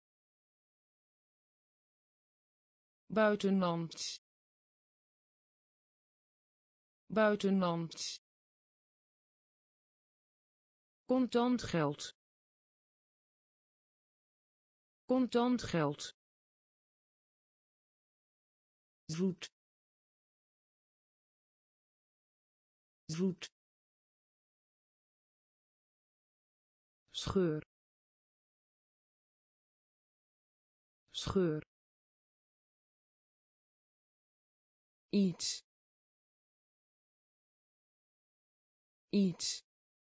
buitenland buitenland contant geld contant geld zoet zoet scheur scheur iets iets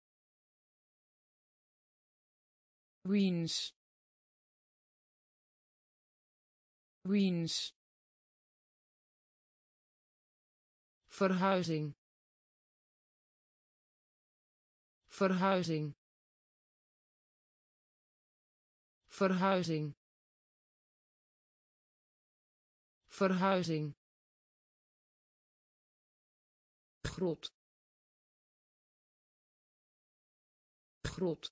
wiens wiens verhuizing verhuizing verhuizing verhuizing grot grot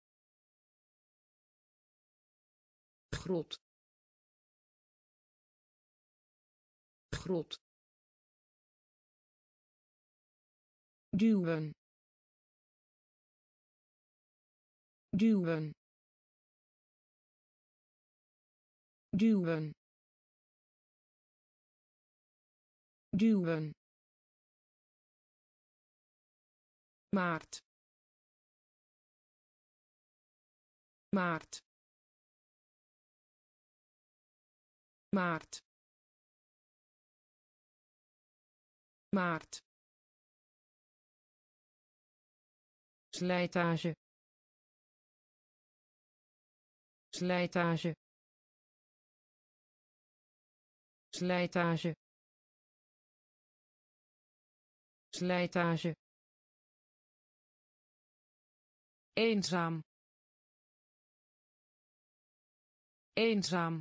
grot grot duwen duwen duwen duwen maart maart maart maart slijtage slijtage slijtage slijtage eenzaam eenzaam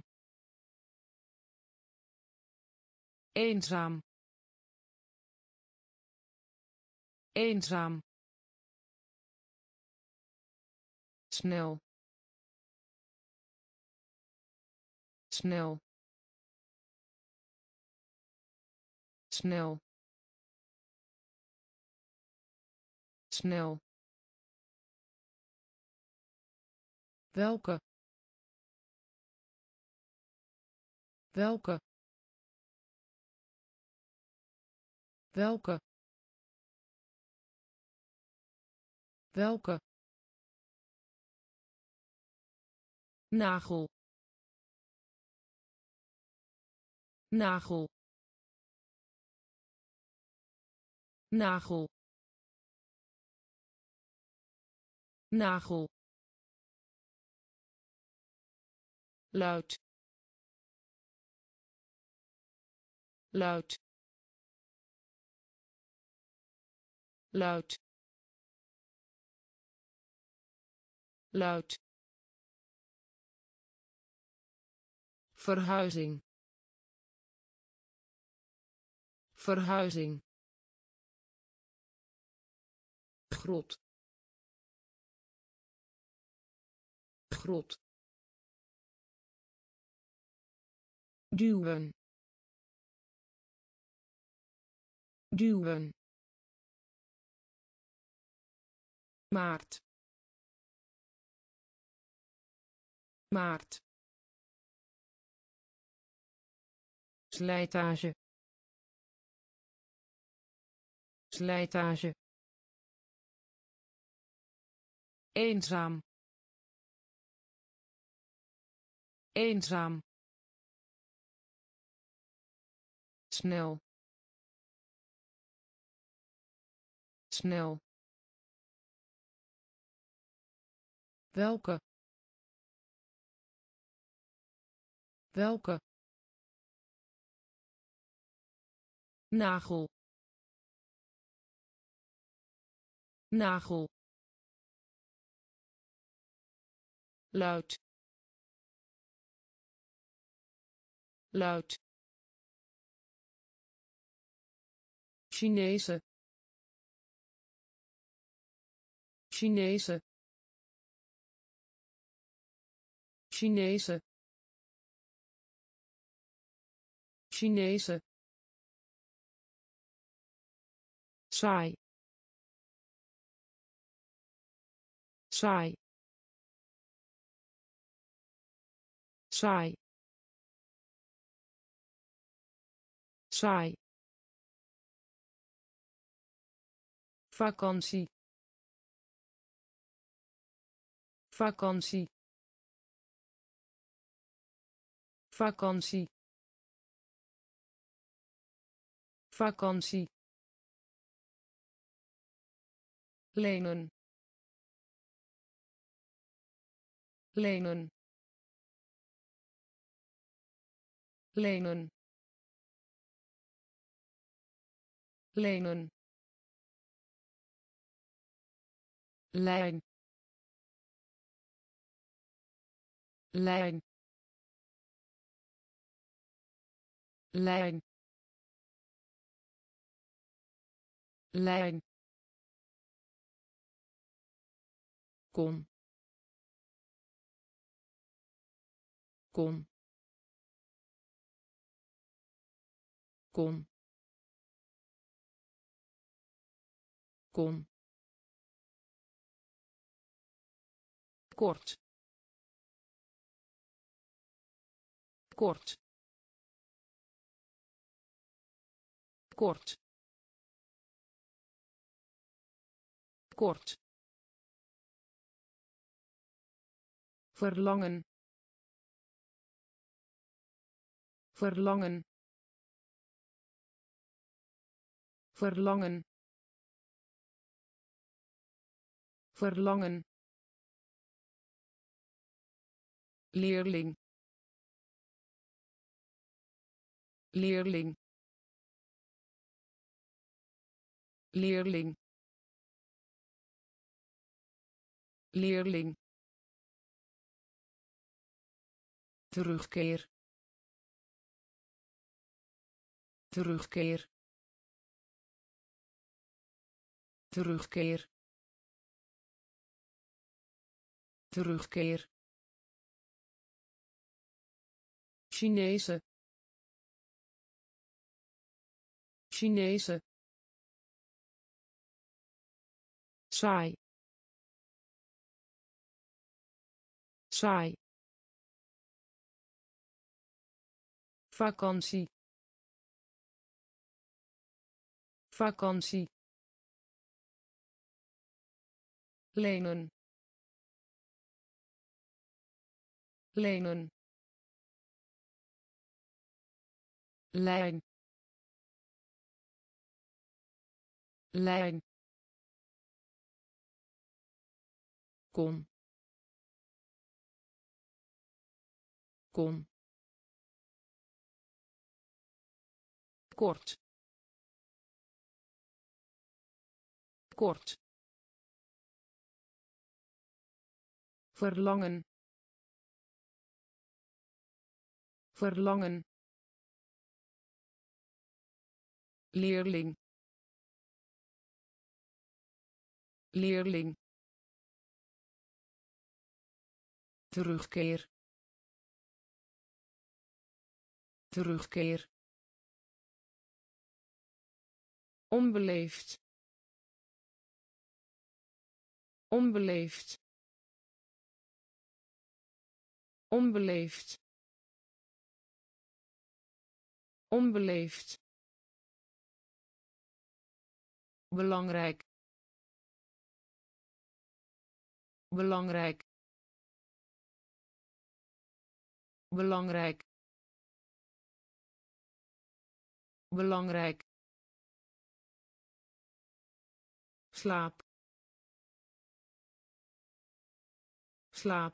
eenzaam eenzaam snel snel snel snel welke welke welke welke nagel nagel nagel nagel luid luid luid luid verhuizing verhuizing grot grot duwen duwen, maart, maart, slijtage, slijtage, eenzaam, eenzaam, snel, snel, welke, welke, nagel, nagel, luid, luid, Chinese, Chinese, Chinese, Chinese, saai, saai, saai, saai, vakantie, vakantie, vakantie, vakantie, lenen, lenen, lenen, lenen, lijn, lijn, lijn, lijn, kom, kom, kom, kom, kort, kort, kort, kort, verlangen, verlangen, verlangen, verlangen, leerling, leerling, leerling, leerling, terugkeer, terugkeer, terugkeer, terugkeer, Chinese, Chinese, saai, saai, vakantie, vakantie, lenen, lenen, lijn, lijn, kom, kom, kort, kort, verlangen, verlangen, leerling, leerling, terugkeer, terugkeer, onbeleefd, onbeleefd, onbeleefd, onbeleefd, belangrijk, belangrijk, belangrijk, belangrijk, slaap, slaap,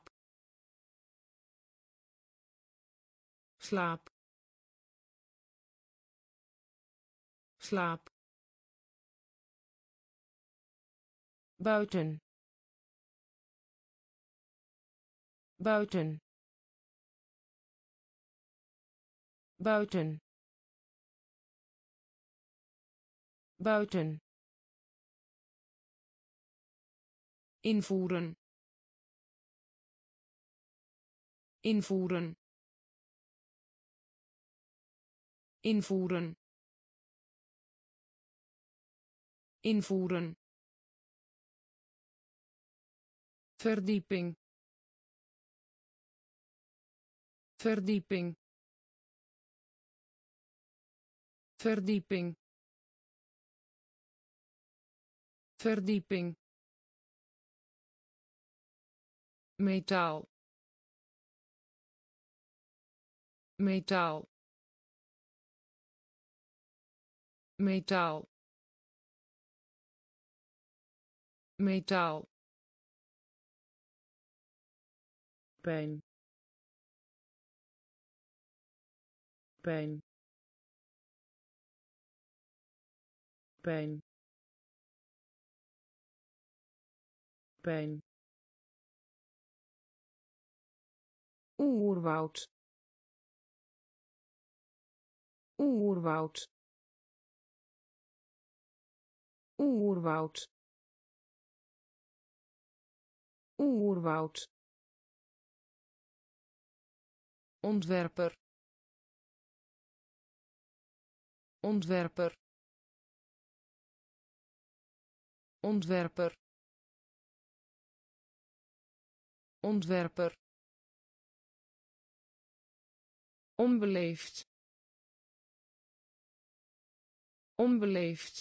slaap, slaap, buiten, buiten, buiten, buiten, invoeren, invoeren, invoeren, invoeren, verdieping, verdieping, verdieping, verdieping, metaal, metaal, metaal, metaal, pijn, pijn, pijn, pijn, oerwoud, oerwoud, oerwoud, oerwoud, ontwerper, ontwerper, ontwerper, ontwerper, onbeleefd, onbeleefd,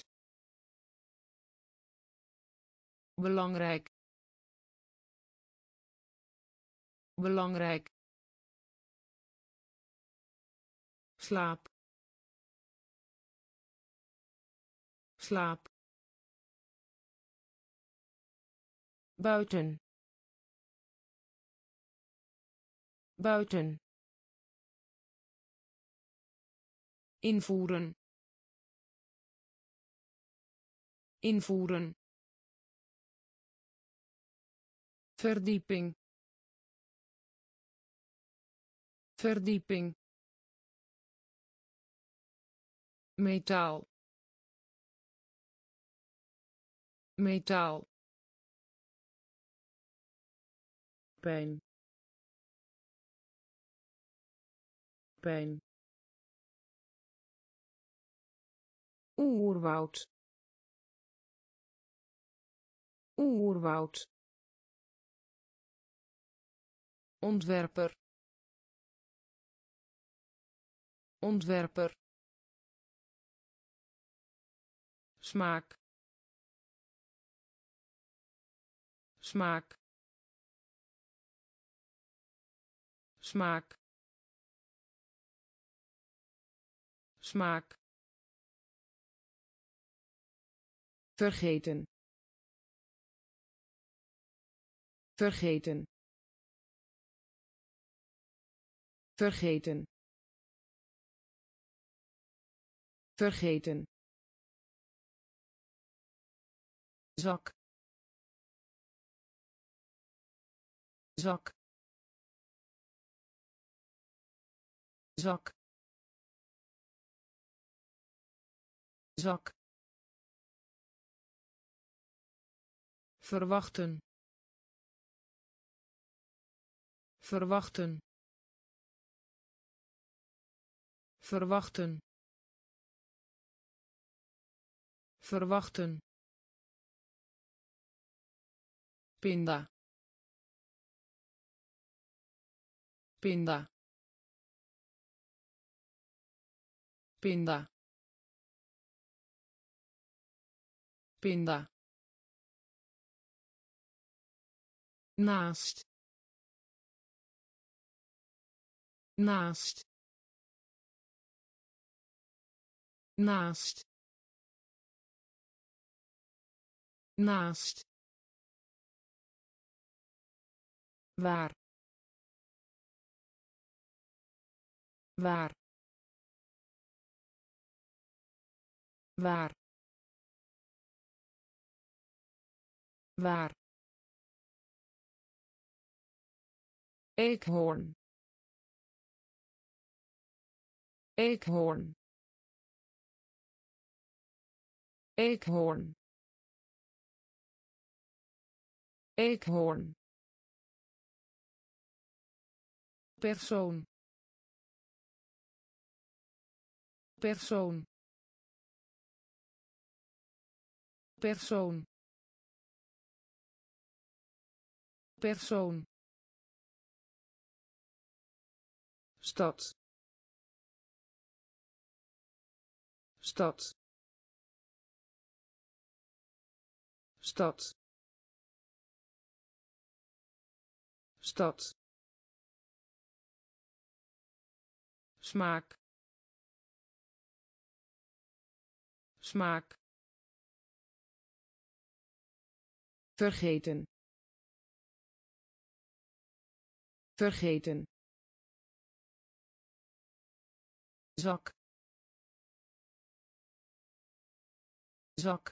belangrijk, belangrijk, slaap, slaap, buiten, buiten, invoeren, invoeren, verdieping, verdieping, metaal, metaal, pijn, pijn, oerwoud, oerwoud, ontwerper, ontwerper, smaak, smaak, smaak, smaak, vergeten, vergeten, vergeten, vergeten, zak, zak, zak, zak, verwachten, verwachten, verwachten, verwachten, pinda, pinda, pinda, pinda, naast, naast, naast, naast, waar, waar, waar, waar, eekhoorn, eekhoorn, eekhoorn, eekhoorn, persoon, persoon, persoon, persoon, stad, stad, stad, stad, smaak, smaak, vergeten, vergeten, zak, zak,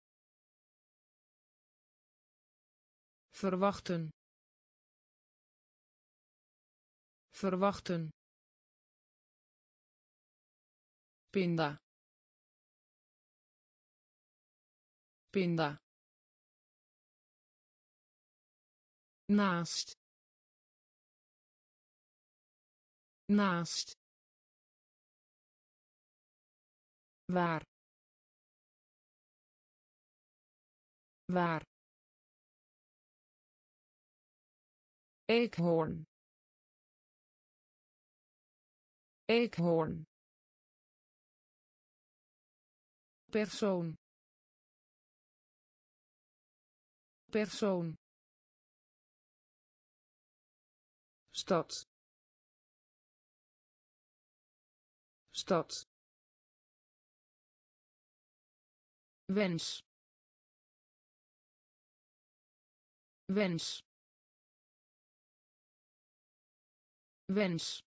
verwachten, verwachten, pinda, pinda, naast, naast, waar, waar, eekhoorn, eekhoorn, persoon, persoon, stad, stad, wens, wens, wens,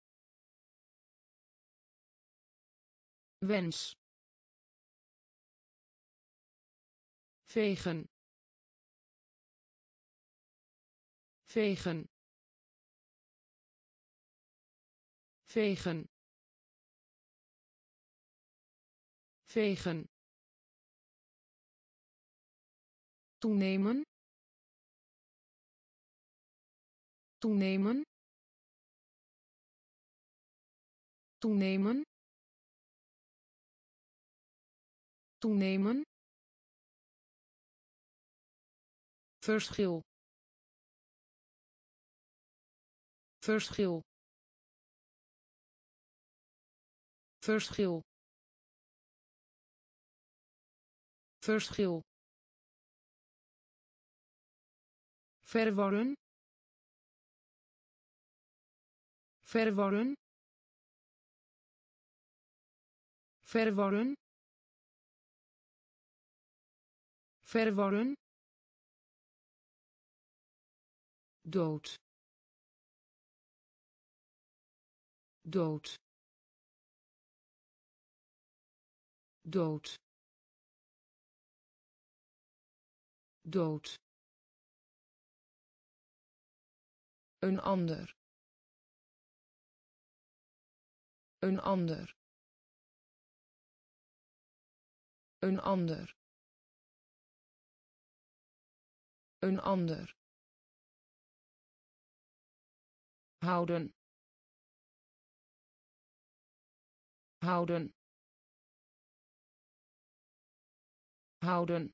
wens, vegen, vegen, vegen, vegen, toenemen, toenemen, toenemen, toenemen, verschil, verschil, verschil, verschil, verworren, verworren, verworren, verworren, dood, dood, dood, dood, een ander, een ander, een ander, een ander, houden, houden, houden,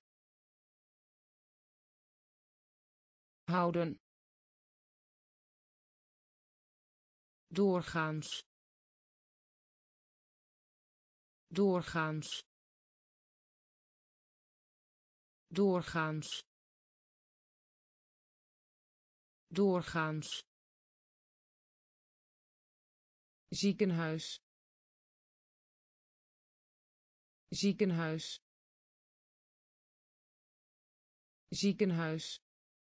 houden, doorgaans, doorgaans, doorgaans, doorgaans, ziekenhuis, ziekenhuis, ziekenhuis,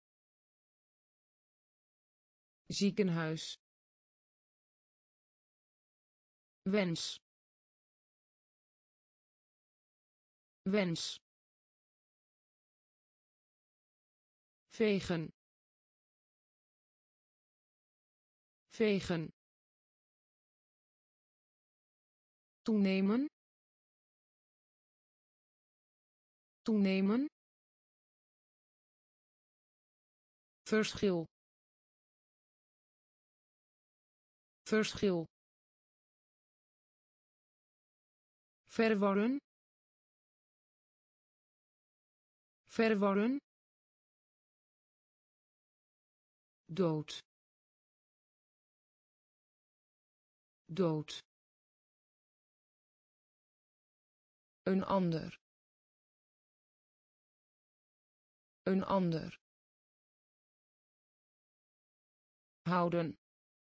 ziekenhuis, wens, wens, vegen, vegen, toenemen, toenemen, verschil, verschil, verwarren, verwarren, dood, dood, een ander, een ander, houden,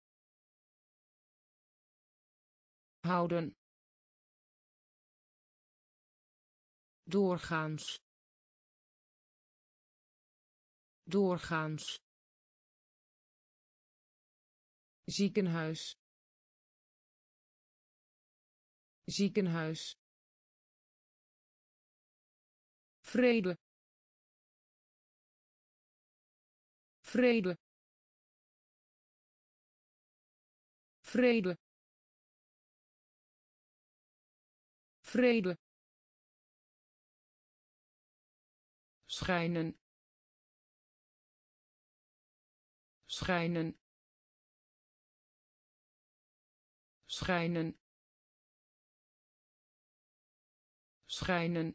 houden, doorgaans, doorgaans, ziekenhuis, ziekenhuis, vrede, vrede, vrede, vrede, schijnen, schijnen, schijnen, schijnen,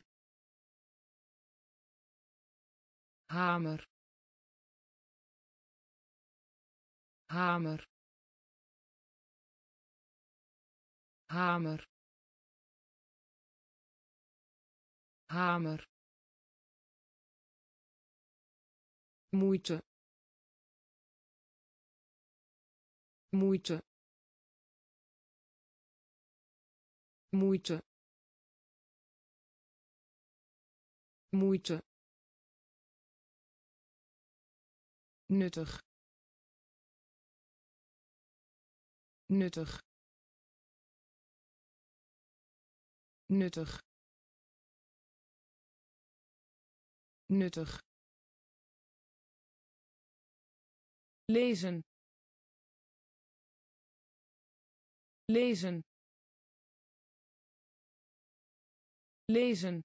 hamer, hamer, hamer, hamer, moeite, moeite, moeite, moeite, nuttig, nuttig, nuttig, nuttig, lezen, lezen, lezen,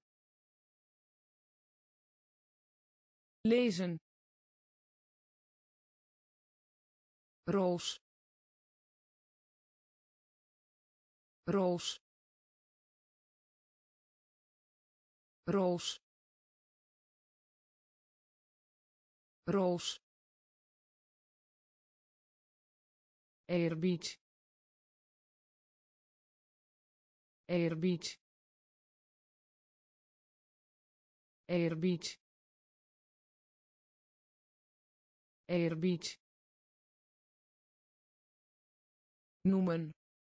lezen, roos, roos, roos, roos, eerbied, eerbied, eerbied, eerbied, noemen,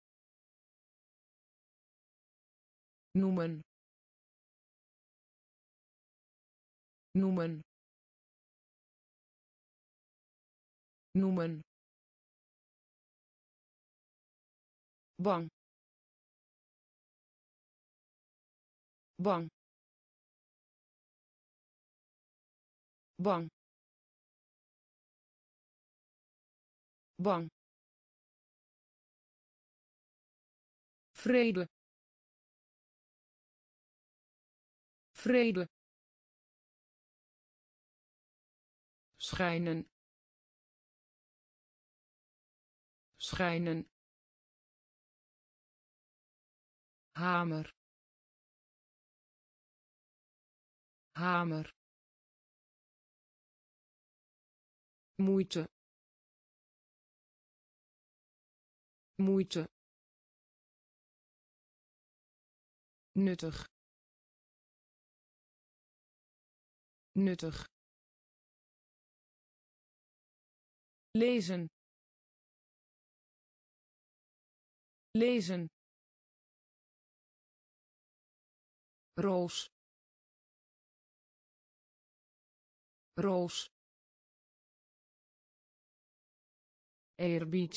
noemen, noemen, noemen, bang, bang, bang, bang, vrede, vrede, schijnen, schijnen, hamer, hamer, moeite, moeite, nuttig, nuttig, lezen, lezen, roos, roos, eerbied,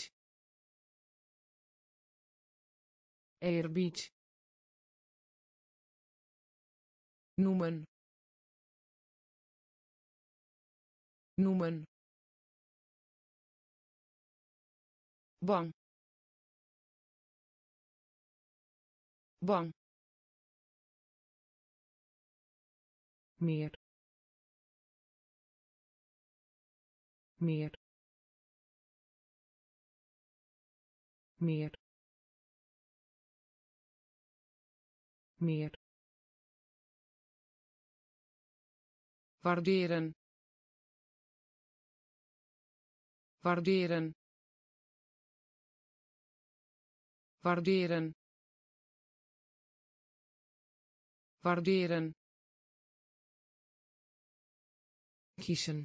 eerbied, noemen, noemen, bang, bang, meer, meer, meer, meer, waarderen, waarderen, waarderen, waarderen, kiezen,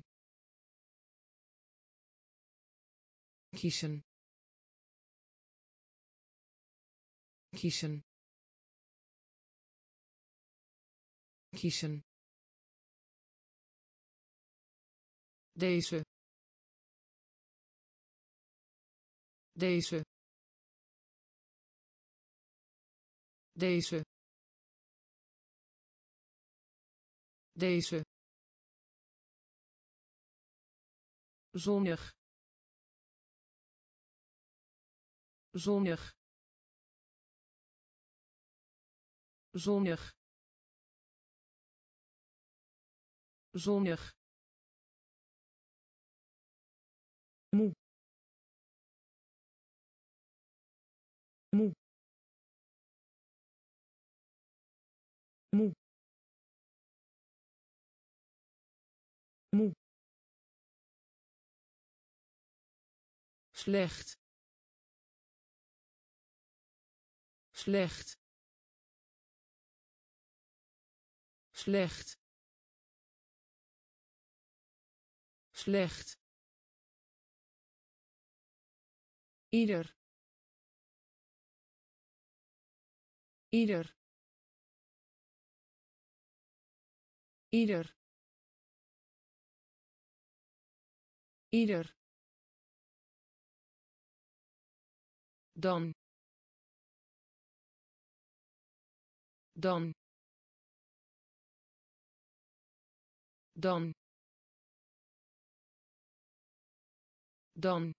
kiezen, kiezen, kiezen, deze, deze, deze, deze, zonnig, zonnig, zonnig, zonnig, moe, moe, moe, moe, slecht, slecht, slecht, slecht, ieder, ieder, ieder, ieder, dan, dan, dan, dan,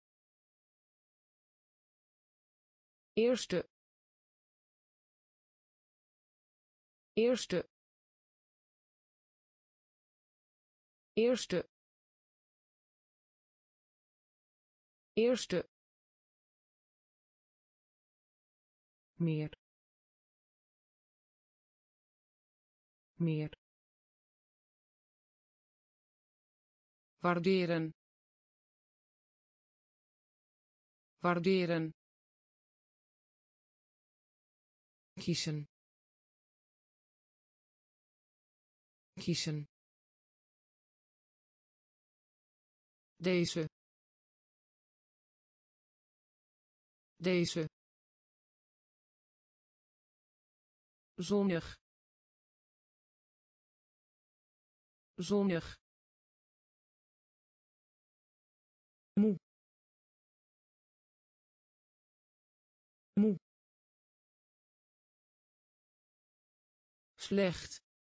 eerste, eerste, eerste, eerste, meer, meer, waarderen, waarderen, kiezen, kiezen, deze, deze, zonnig, zonnig, moe, moe, slecht,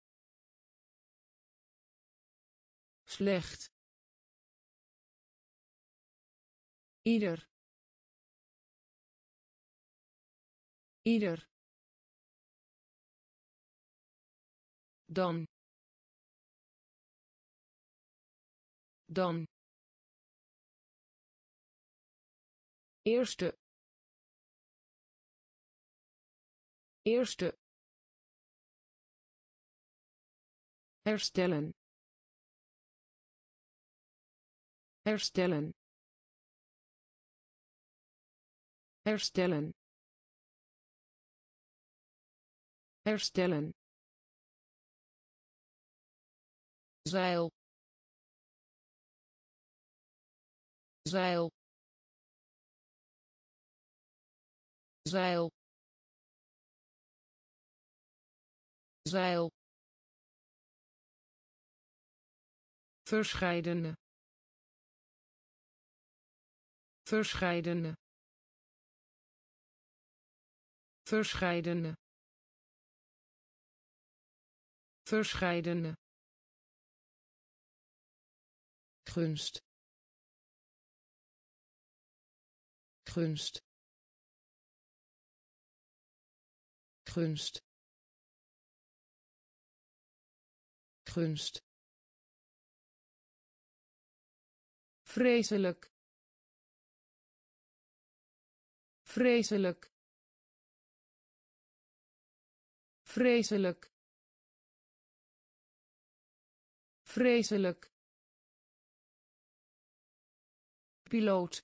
slecht, ieder, ieder, dan, dan, eerste, eerste, herstellen, herstellen, herstellen, herstellen, zeil, zeil, zeil, zeil, verscheidene, verscheidene, verscheidene, verscheidene, gunst, gunst, gunst, gunst, vreselijk, vreselijk, vreselijk, vreselijk, piloot,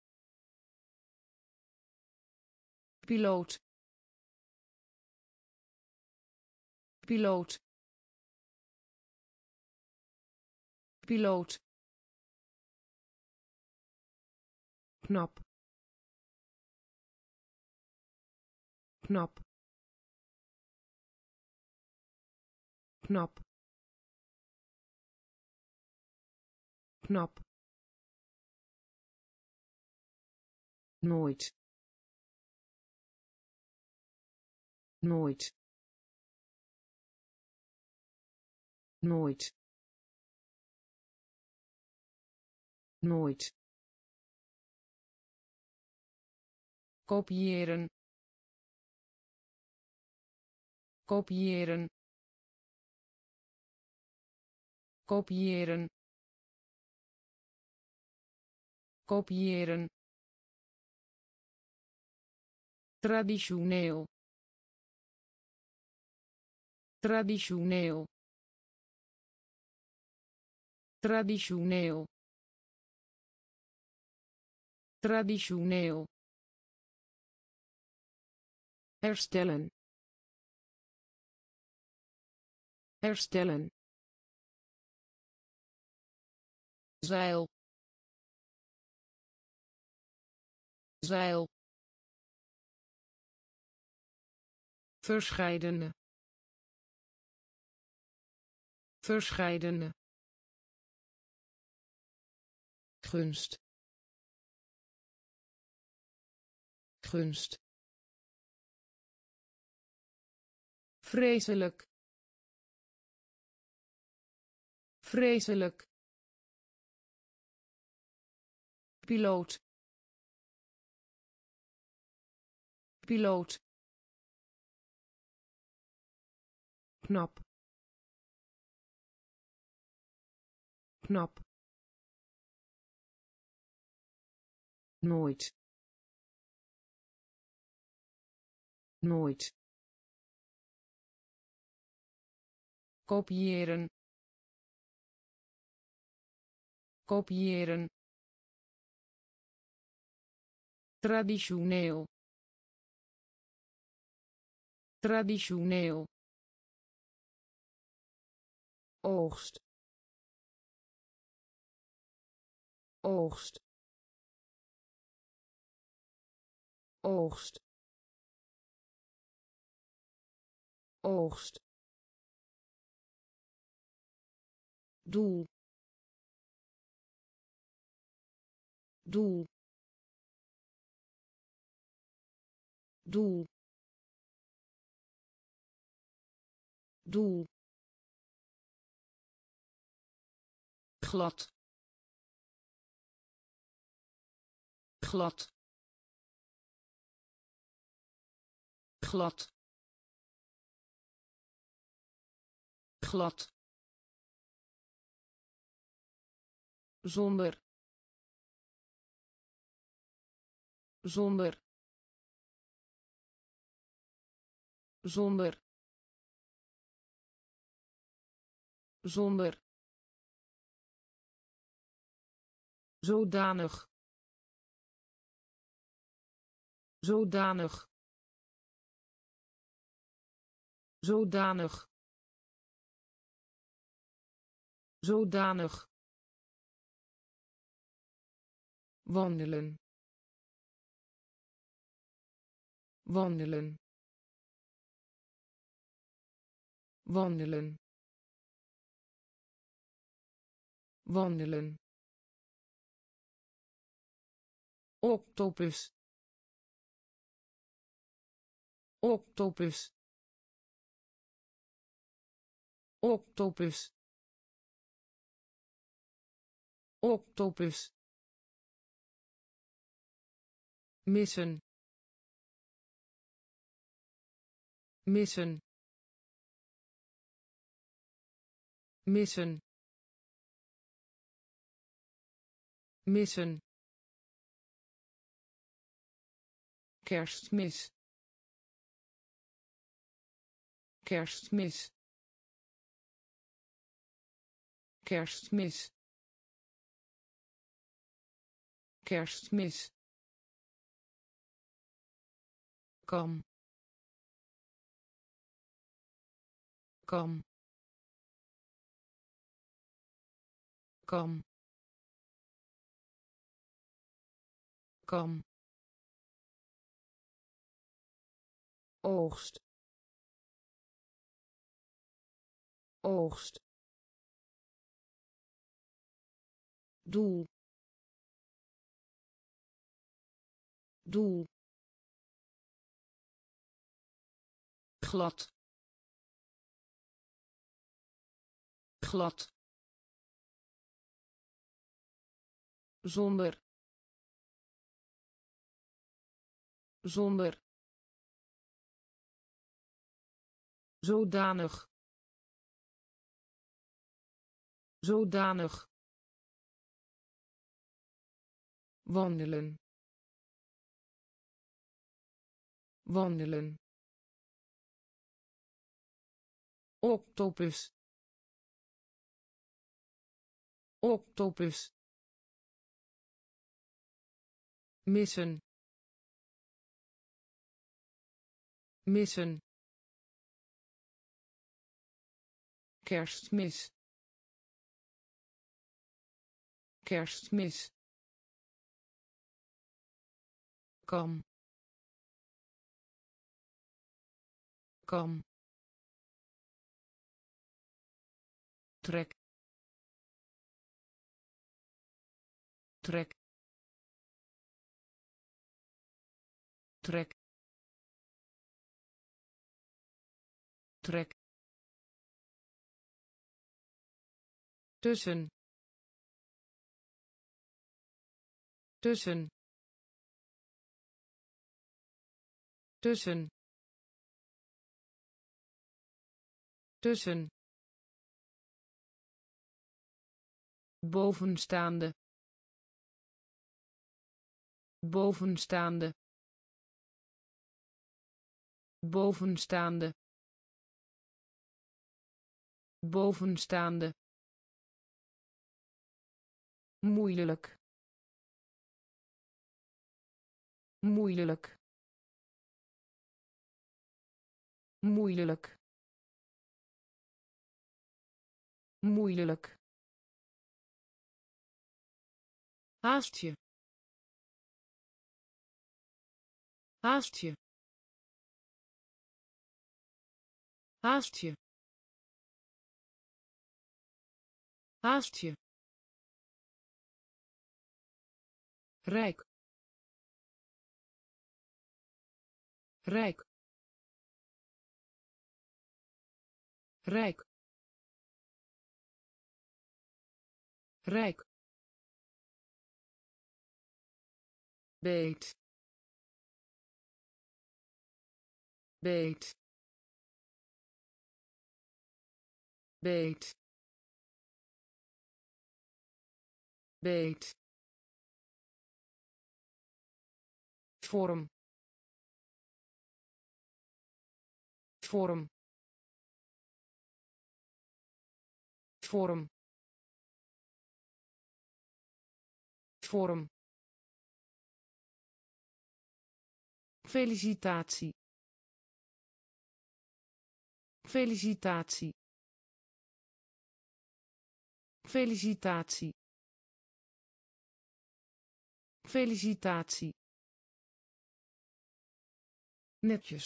piloot, piloot, piloot, knap, knap, knap, knap, nooit, nooit, nooit, nooit, kopiëren, kopiëren, kopiëren, kopiëren, traditioneel, traditioneel, traditioneel, traditioneel, herstellen, herstellen, zeil, zeil, verscheidene, verscheidene, gunst, gunst, vreselijk, vreselijk, piloot, piloot, knap, knap, nooit, nooit, kopiëren, kopiëren, traditioneel, traditioneel, oogst, oogst, oogst, oogst, doel, doel, doel, doel, glad, glad, glad, glad, zonder, zonder, zonder, zonder zodanig zodanig zodanig zodanig wandelen wandelen wandelen wandelen octopus octopus octopus octopus missen missen missen missen kerstmis kerstmis kerstmis kerstmis kam kam kam kam oogst oogst doel doel glad glad zonder zonder zodanig zodanig wandelen wandelen octopus octopus missen missen kerstmis kerstmis kam kam trek trek trek trek tussen tussen tussen tussen bovenstaande bovenstaande bovenstaande bovenstaande moeilijk moeilijk moeilijk moeilijk haastje haastje haastje haastje rijk rijk rijk rijk beet beet beet beet vorm vorm vorm vorm felicitatie felicitatie felicitatie felicitatie netjes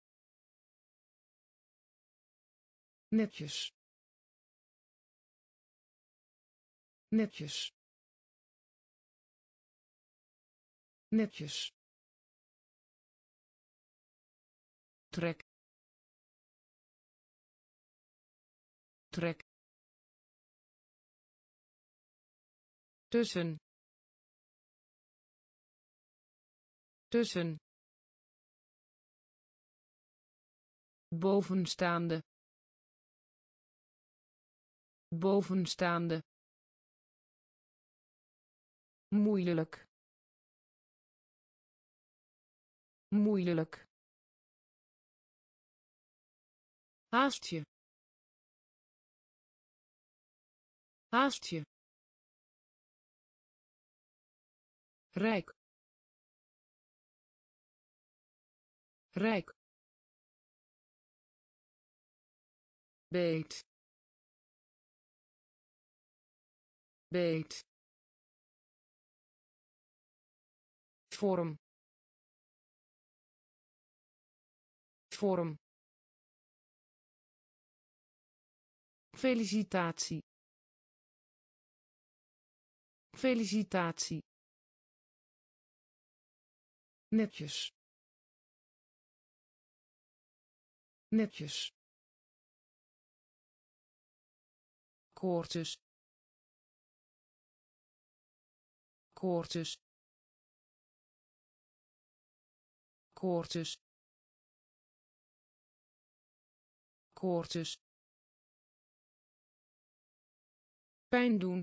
netjes netjes netjes trek trek tussen tussen bovenstaande bovenstaande moeilijk moeilijk haast je haast je rijk rijk beet beet vorm vorm felicitatie felicitatie netjes netjes koortjes koortjes koortjes koortjes pijn doen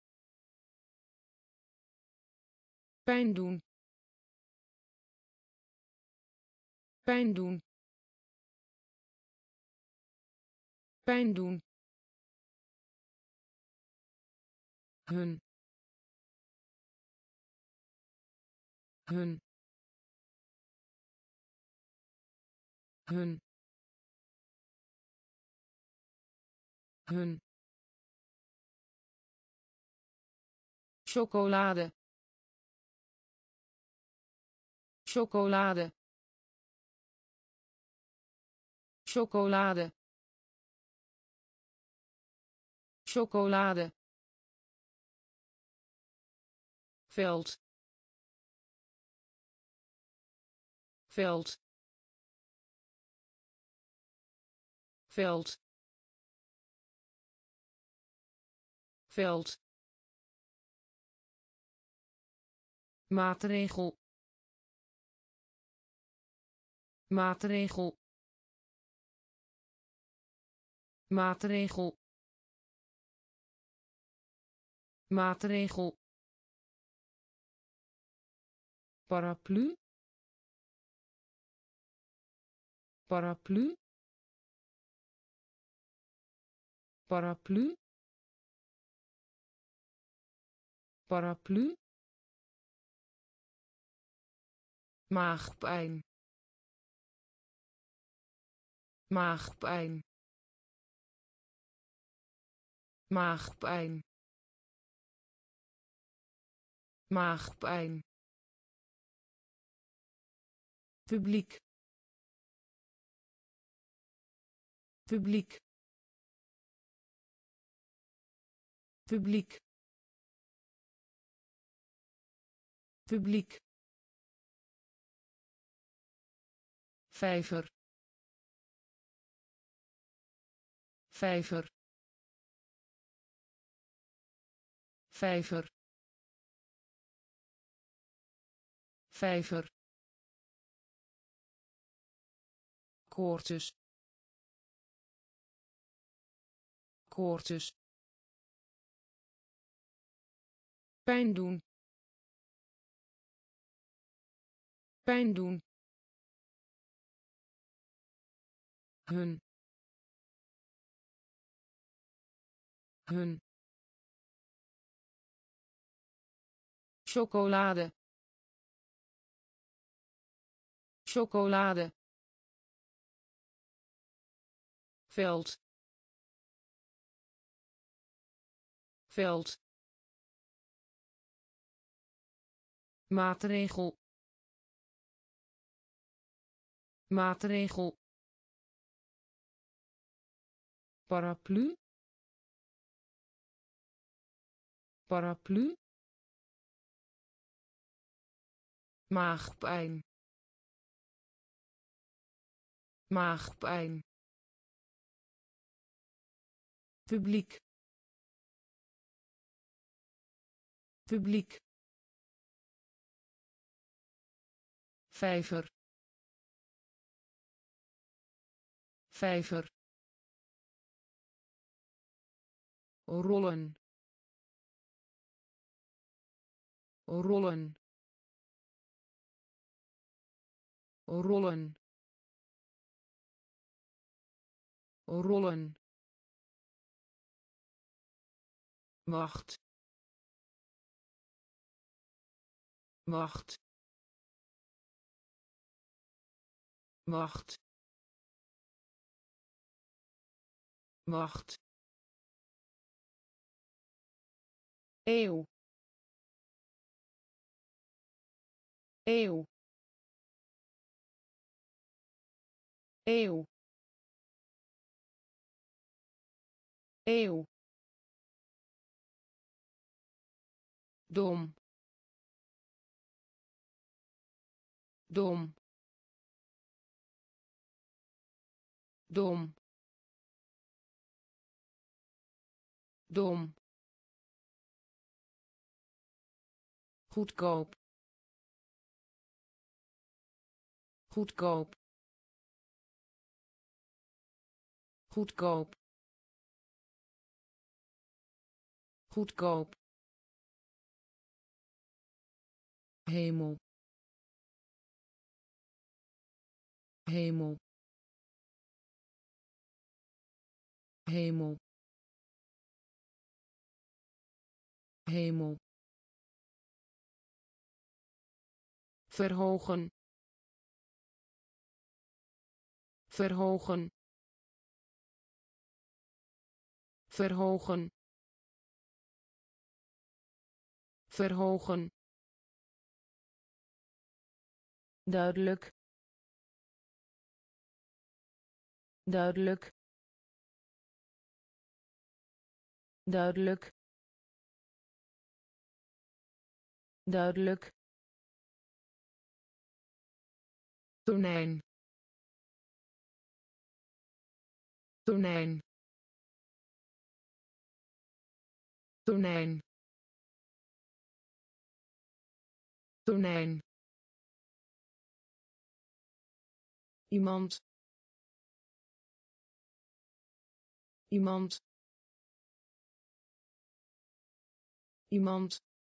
pijn doen pijn doen pijn doen hun hun hun hun chocolade chocolade chocolade chocolade veld veld veld veld maatregel maatregel maatregel maatregel paraplu paraplu paraplu paraplu maagpijn maagpijn maagpijn maagpijn publiek publiek publiek publiek vijver vijver vijver vijver koortjes koortjes pijn doen pijn doen hun hun chocolade chocolade veld veld maatregel maatregel paraplu paraplu maagpijn maagpijn publiek publiek vijver vijver rollen rollen rollen rollen wacht wacht wacht wacht eeuw eeuw eeuw eeuw dom dom dom dom goedkoop goedkoop goedkoop goedkoop hemel hemel hemel hemel verhogen verhogen verhogen verhogen duidelijk duidelijk duidelijk duidelijk tonijn tonijn tonijn tonijn iemand iemand iemand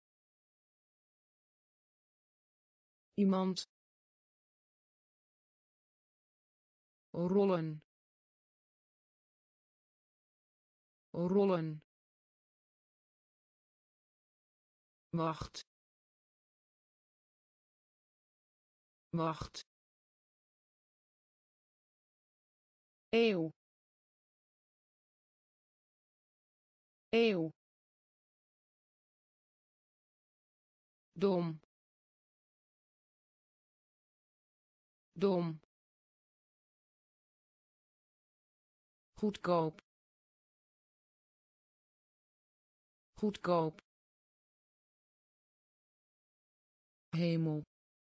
iemand rollen rollen wacht wacht eeuw eeuw dom dom goedkoop goedkoop hemel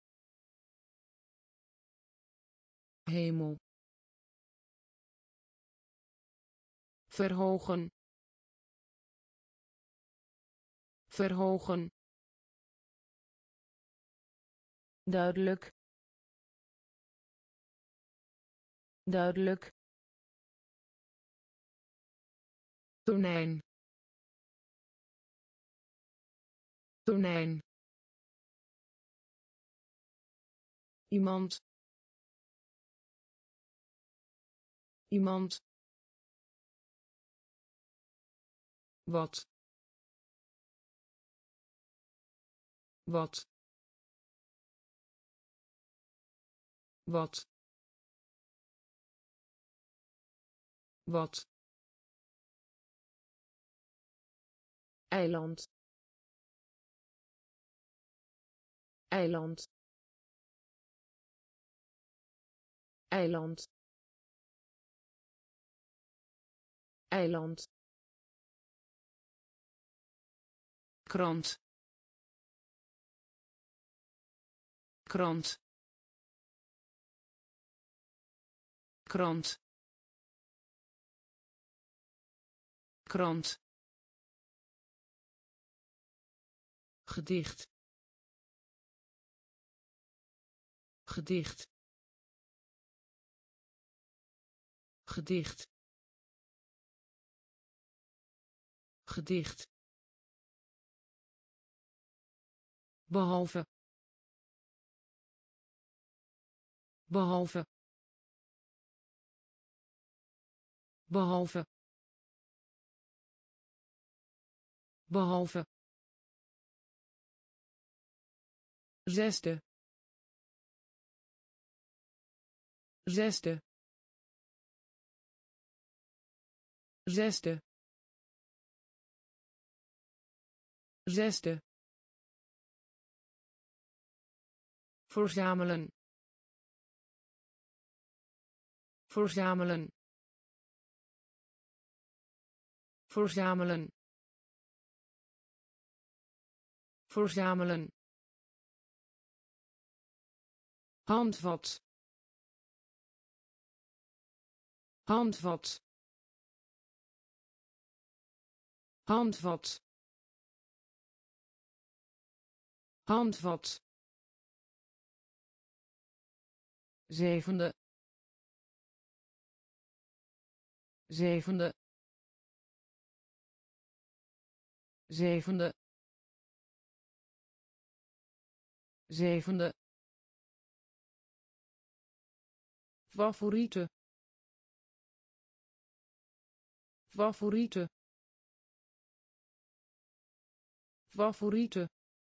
hemel verhogen verhogen duidelijk duidelijk tonijn tonijn iemand iemand wat wat wat wat eiland eiland eiland eiland krant krant krant krant gedicht gedicht gedicht gedicht behalve behalve behalve behalve zesde zesde zesde zesde verzamelen verzamelen verzamelen verzamelen handvat handvat handvat handvat zevende zevende zevende zevende favoriete favoriete favoriete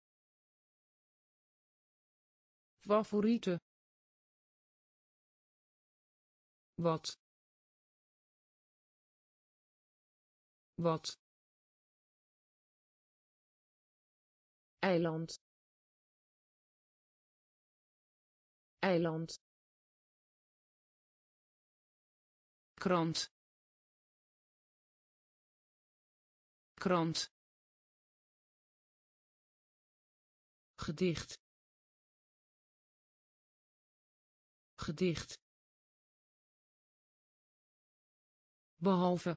favoriete wat wat eiland eiland krant krant gedicht gedicht behalve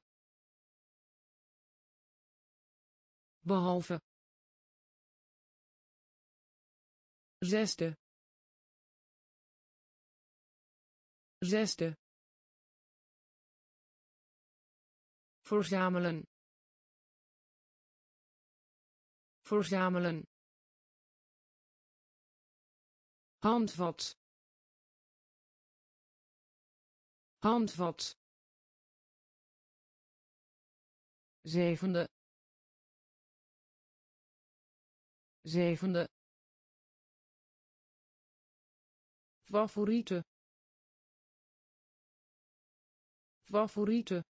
behalve zesde zesde verzamelen verzamelen handvat handvat zevende zevende favoriete favoriete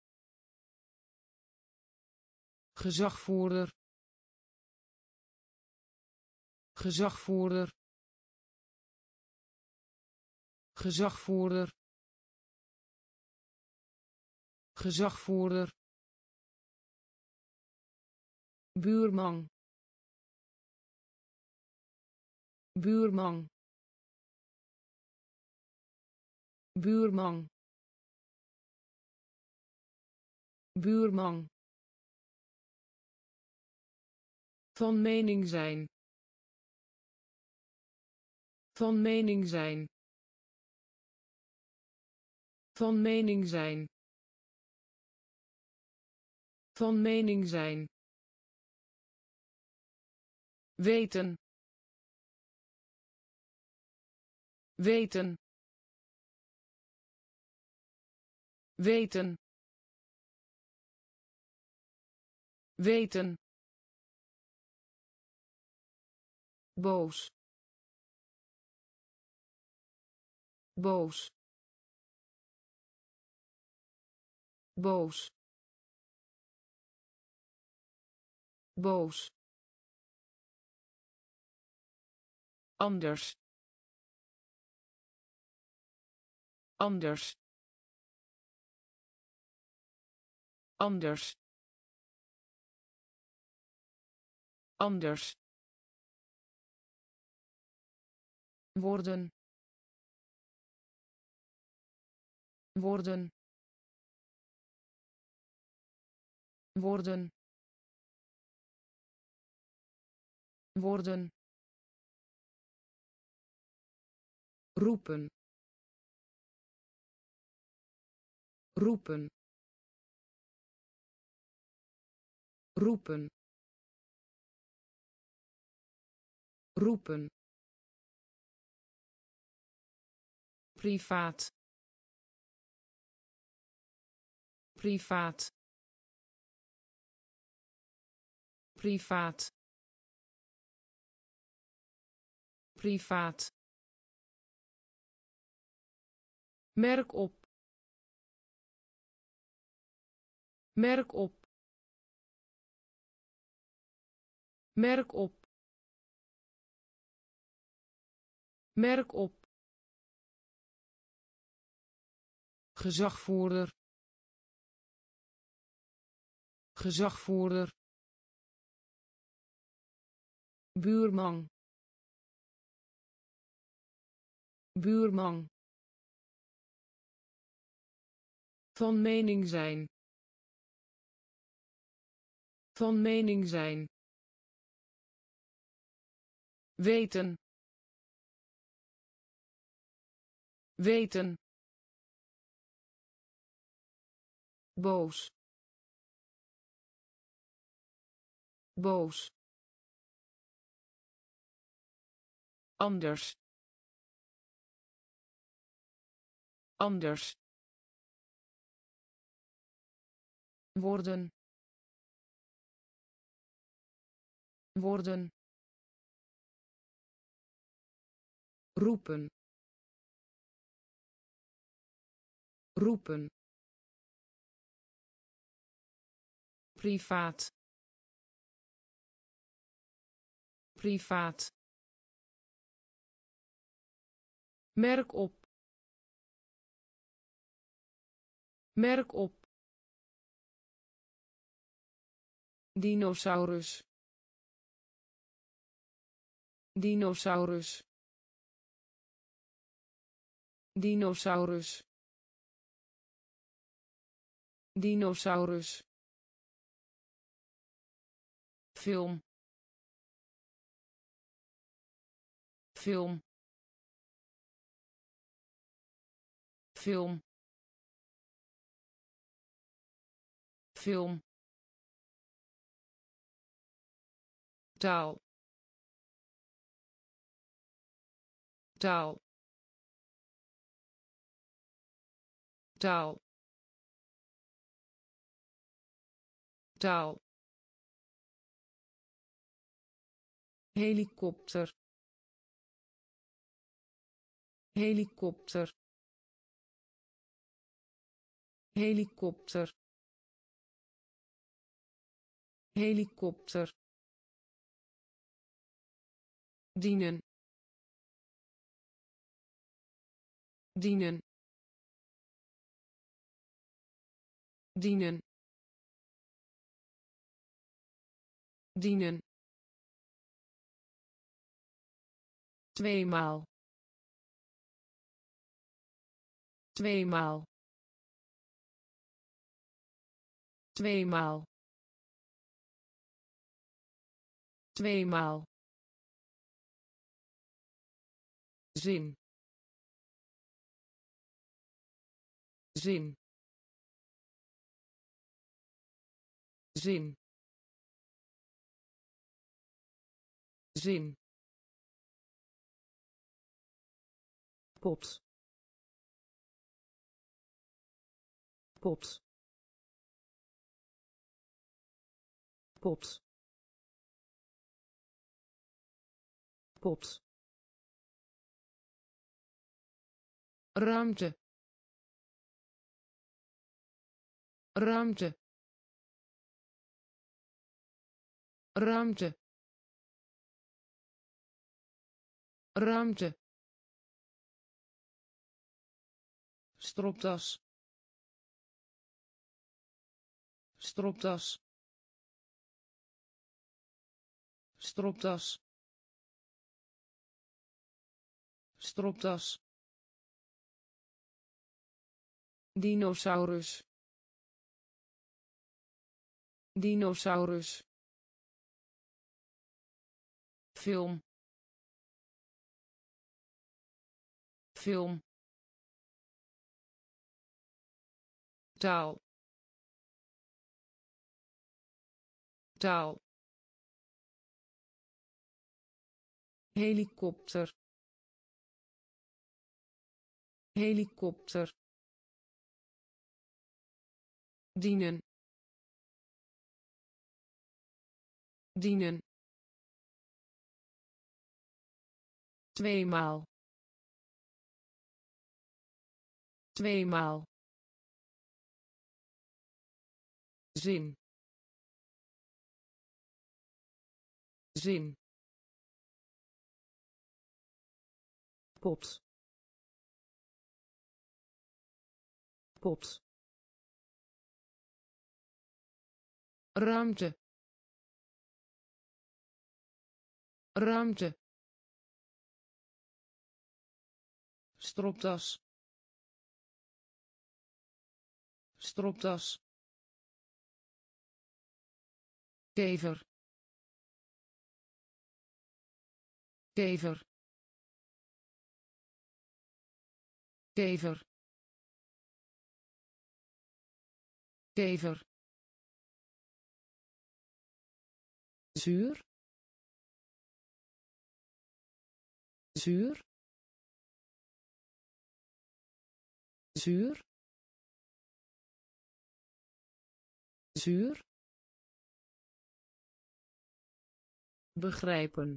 gezagvoerder gezagvoerder gezagvoerder gezagvoerder buurman buurman buurman buurman van mening zijn van mening zijn van mening zijn van mening zijn weten weten weten weten, boos, boos, boos, boos, anders, anders, anders, anders, worden, worden, worden, worden, roepen, roepen, roepen, roepen, privaat, privaat, privaat, privaat, merk op, merk op, merk op, merk op, gezagvoerder, gezagvoerder, buurman, buurman, van mening zijn, van mening zijn, weten, weten, boos, boos, anders, anders, worden, worden, roepen, roepen, privaat, privaat, merk op, merk op, dinosaurus, dinosaurus, dinosaurus, dinosaurus, film, film, film, film, taal, taal, taal, taal, helikopter, helikopter, helikopter, helikopter, dienen, dienen, dienen, dienen, tweemaal, tweemaal, tweemaal, tweemaal, zin, zin, zin, zin, pot, pot, pot, pot, ruimte, ruimte, ruimte, ruimte, stropdas, stropdas, stropdas, stropdas, dinosaurus, dinosaurus, film, film, taal, taal, helikopter, helikopter, dienen, dienen, tweemaal, tweemaal, zin, zin, pot, pot, ruimte, ruimte, stropdas, stropdas, kever, kever, kever, kever, zuur, zuur, zuur, zuur, begrijpen,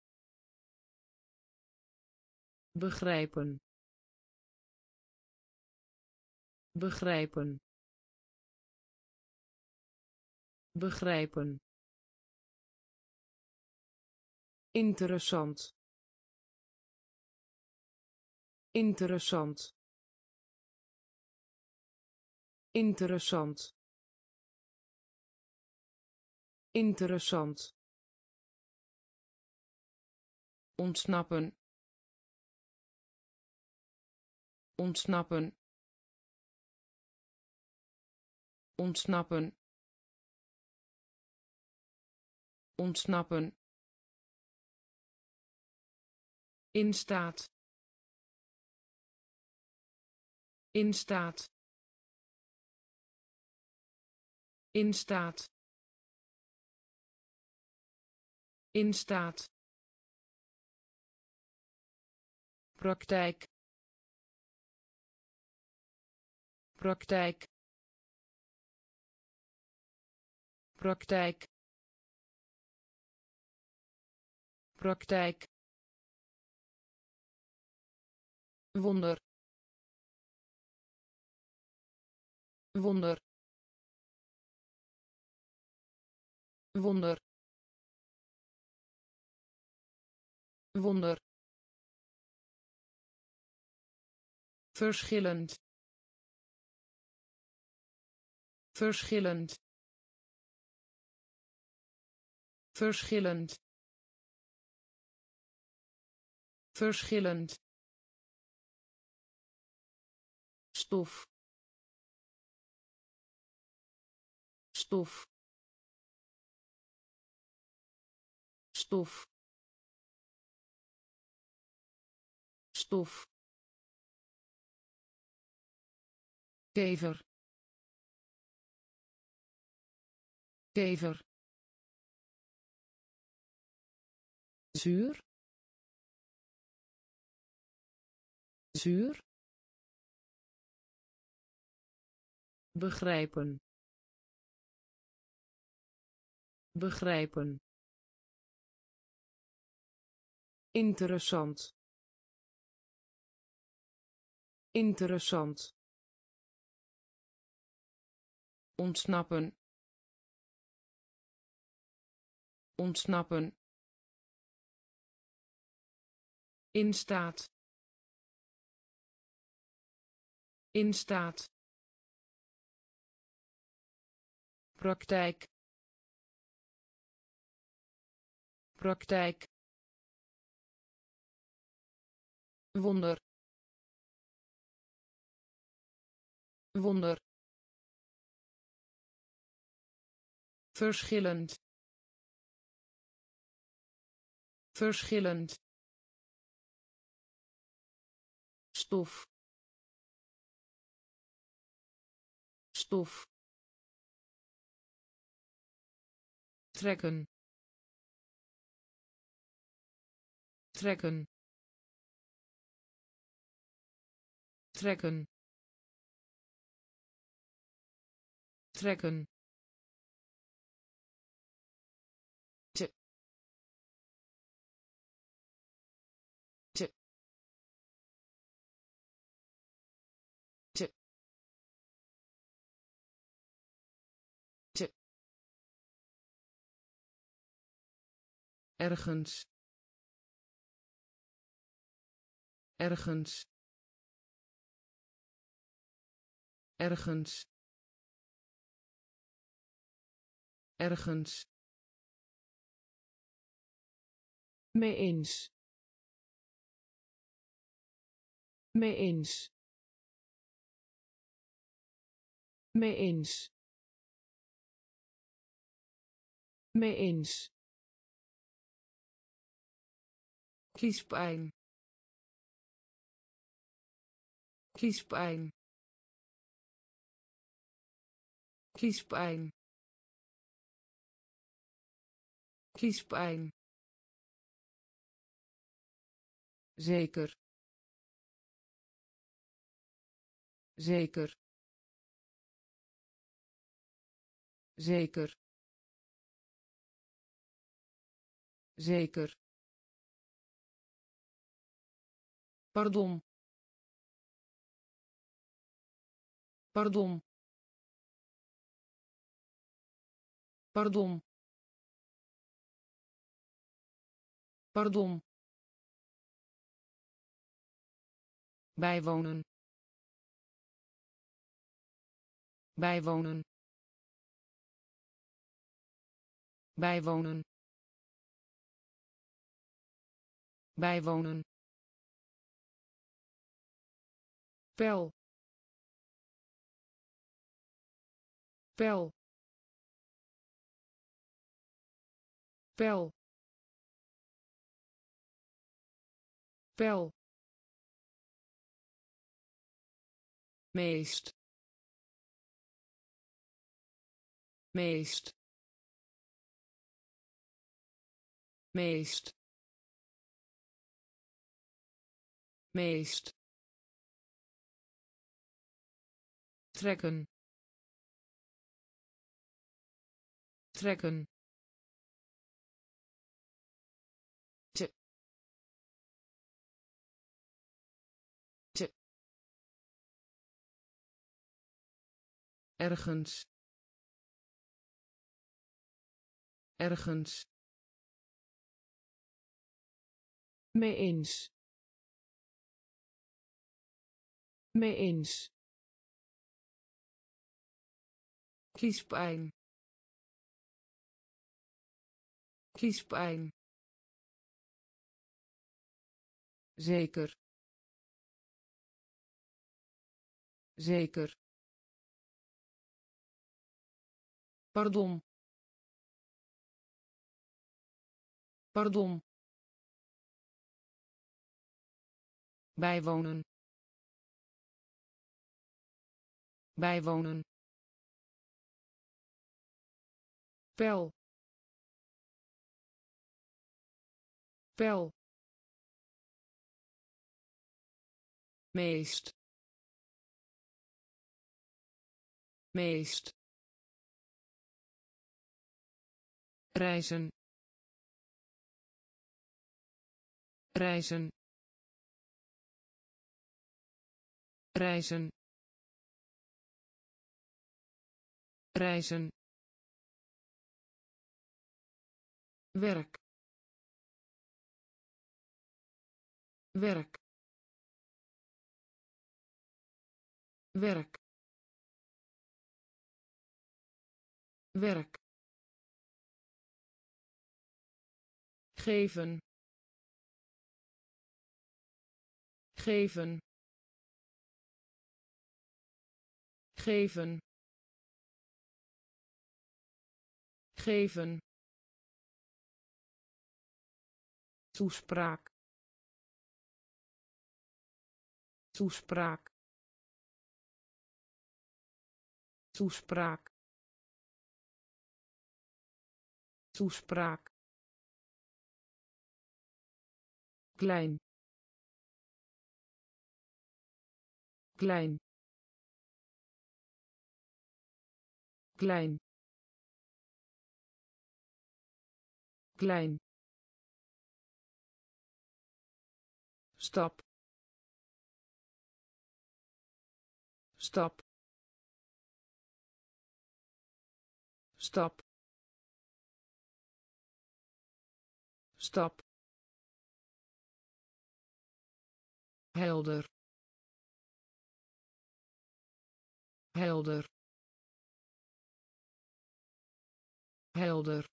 begrijpen, begrijpen, begrijpen, interessant, interessant, interessant, interessant, ontsnappen, ontsnappen, ontsnappen, ontsnappen, in staat, in staat, in staat, in staat, praktijk, praktijk, praktijk, praktijk, wonder, wonder, wonder, wonder, verschillend, verschillend, verschillend, verschillend, stof, stof, stof, stof, kever, kever, zuur, zuur, begrijpen, begrijpen, interessant, interessant, ontsnappen, ontsnappen, in staat, in staat, praktijk, praktijk, wonder, wonder, verschillend, verschillend, stof, stof, trekken, trekken, trekken, trekken, te, te, te, te, ergens, ergens, ergens, ergens, mee eens, mee eens, mee eens, mee eens, kiespijn, kiespijn, kiespijn, kiespijn, zeker, zeker, zeker, zeker, pardon, pardon, pardon, pardon, bijwonen, bijwonen, bijwonen, bijwonen, pel, pel, pel, pel, meest, meest, meest, meest, trekken, trekken, te, te, ergens, ergens, mee eens, mee eens, kiespijn, kiespijn, zeker, zeker, pardon, pardon, bijwonen, bijwonen, pel, pel, meest, meest, reizen, reizen, reizen, reizen, werk, werk, werk, werk, geven, geven, geven, geven, toespraak, toespraak, toespraak, toespraak, klein, klein, klein, klein, stap, stap, stap, stap, helder, helder, helder,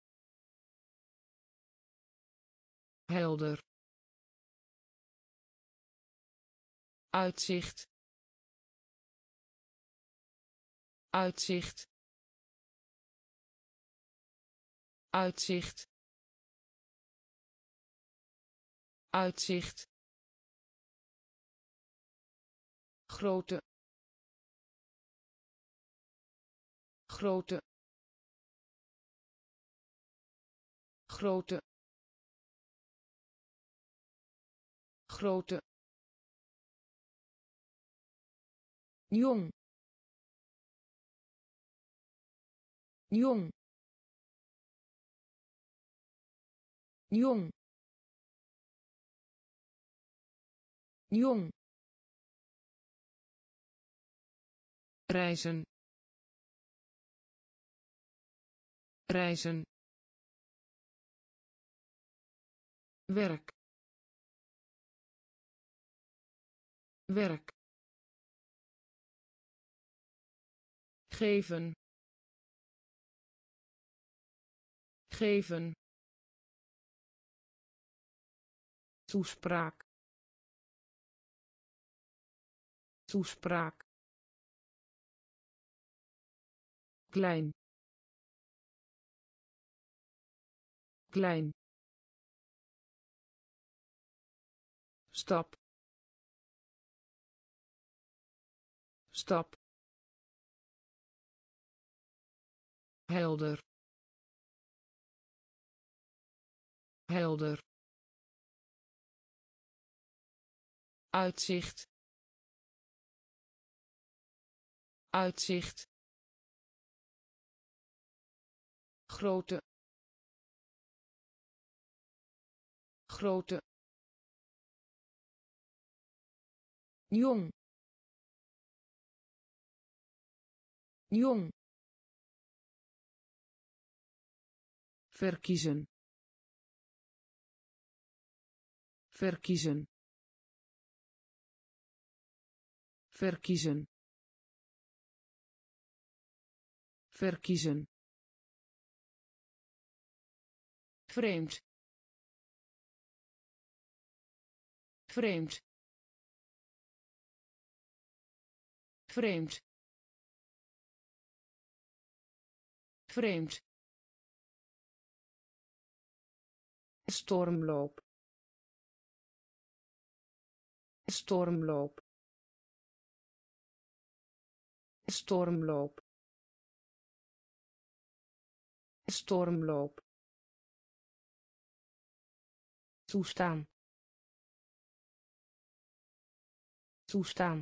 helder, uitzicht, uitzicht, uitzicht, uitzicht, grote, grote, grote, grote, jong, jong, jong, jong, reizen, reizen, werk, werk, geven, geven, toespraak, toespraak, klein, klein, stap, stap, helder, helder, uitzicht, uitzicht, grote, grote, jong, jong, verkiezen, verkiezen, verkiezen, verkiezen, vreemd, vreemd, vreemd, vreemd, stormloop, stormloop, stormloop, stormloop, toestaan, toestaan,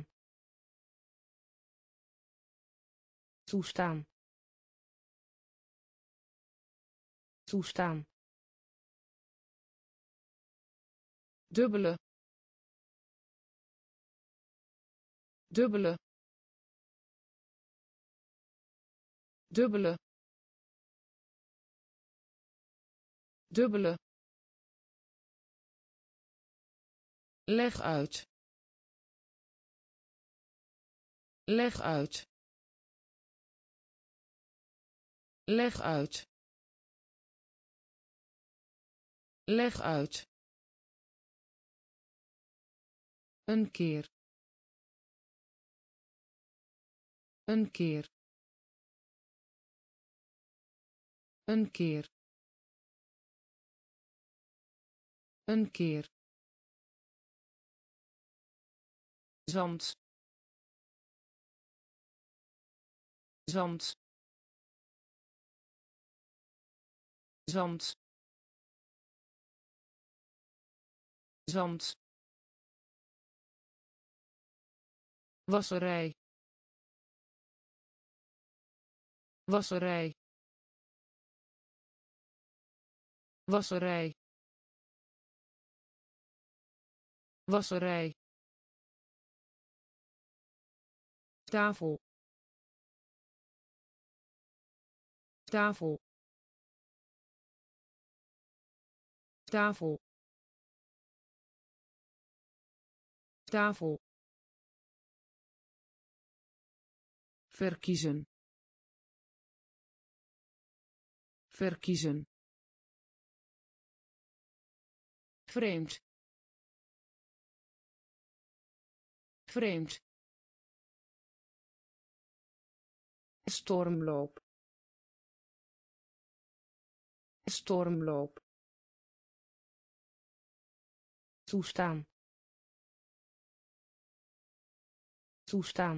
toestaan, toestaan, dubbele, dubbele, dubbele, dubbele, leg uit, leg uit, leg uit, leg uit, een keer, een keer, een keer, een keer, zand, zand, zand, zand, wasserij, wasserij, wasserij, wasserij, tafel, tafel, tafel, tafel, verkiezen, verkiezen, vreemd, vreemd, stormloop, stormloop, toestaan, toestaan,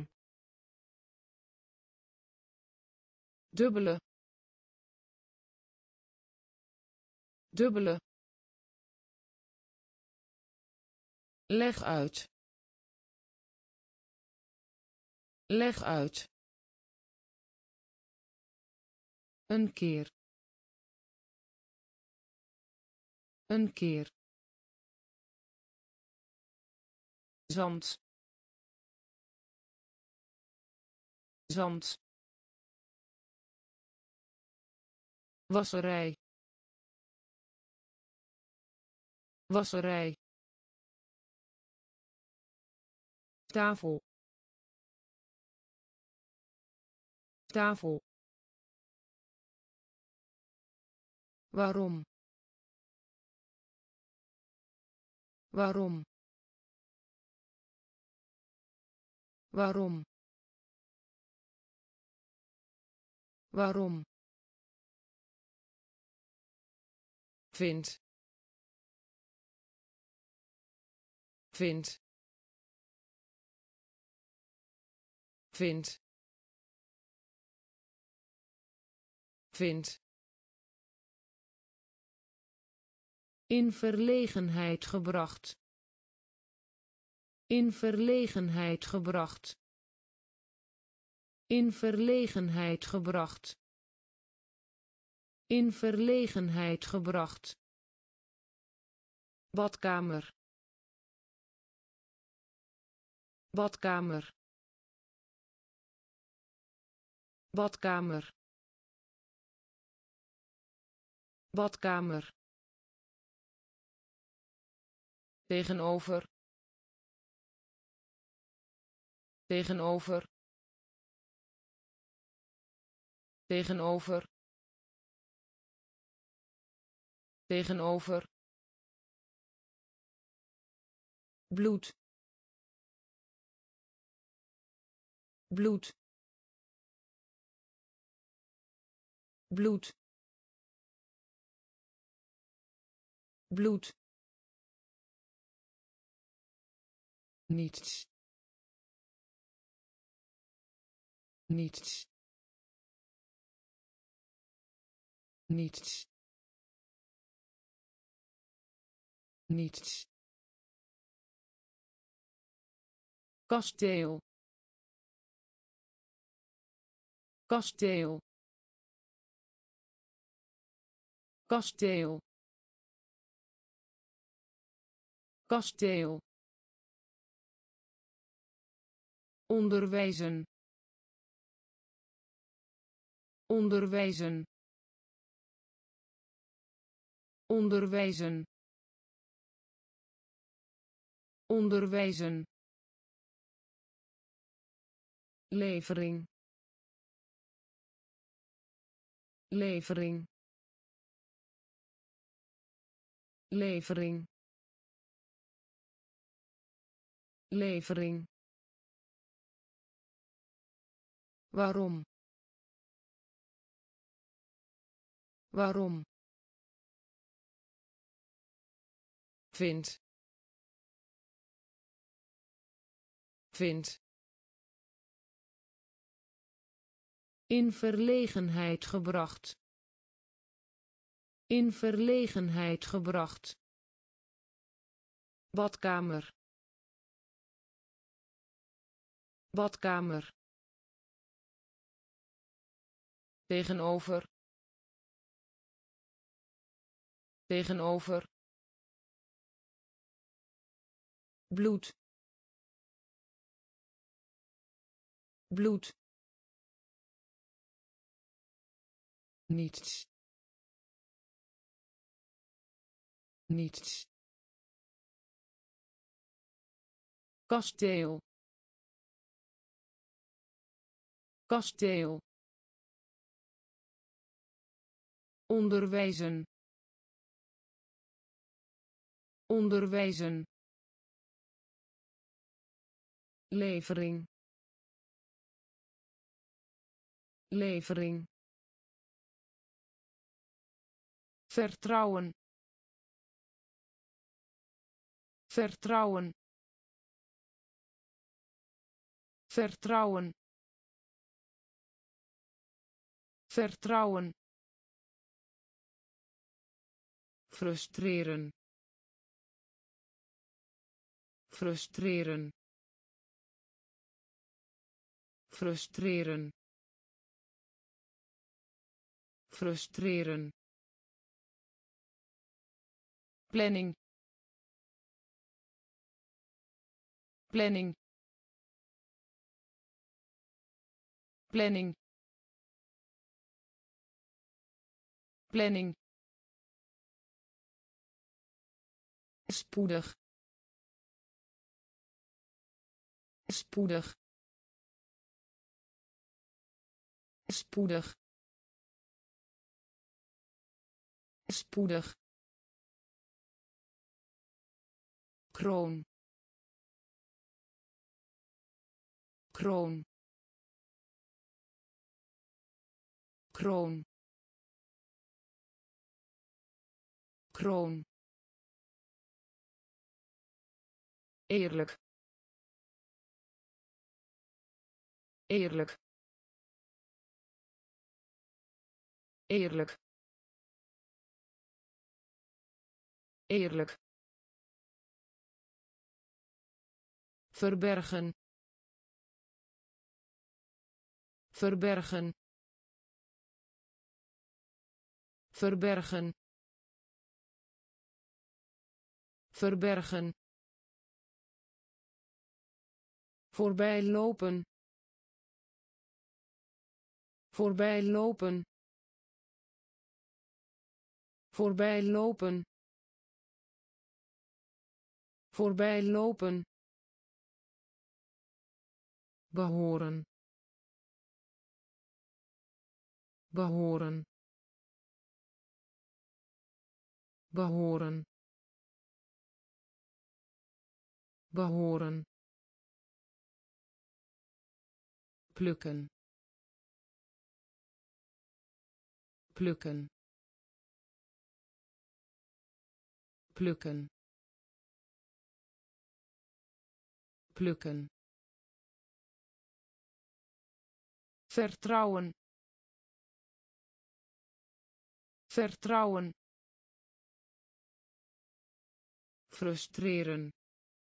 dubbele, dubbele, leg uit, leg uit, een keer, een keer, zand, zand, wasserij, wasserij, tafel, tafel, waarom, waarom, waarom, waarom, vind, vind, vind, vind, in verlegenheid gebracht, in verlegenheid gebracht, in verlegenheid gebracht, in verlegenheid gebracht, badkamer, badkamer, badkamer, badkamer, tegenover, tegenover, tegenover, tegenover, bloed, bloed, bloed, bloed, niets, niets, niets, niets, kasteel, kasteel, kasteel kasteel onderwijzen onderwijzen onderwijzen onderwijzen levering levering levering levering waarom waarom vind vind in verlegenheid gebracht in verlegenheid gebracht badkamer badkamer tegenover tegenover bloed bloed niets niets kasteel kasteel onderwijzen onderwijzen levering levering vertrouwen vertrouwen vertrouwen vertrouwen frustreren frustreren frustreren frustreren planning planning planning planning spoedig spoedig spoedig spoedig kroon kroon kroon kroon eerlijk eerlijk eerlijk eerlijk verbergen verbergen verbergen verbergen voorbij lopen voorbij lopen voorbij lopen voorbij lopen behoren behoren behoren behoren plukken plukken plukken plukken vertrouwen vertrouwen frustreren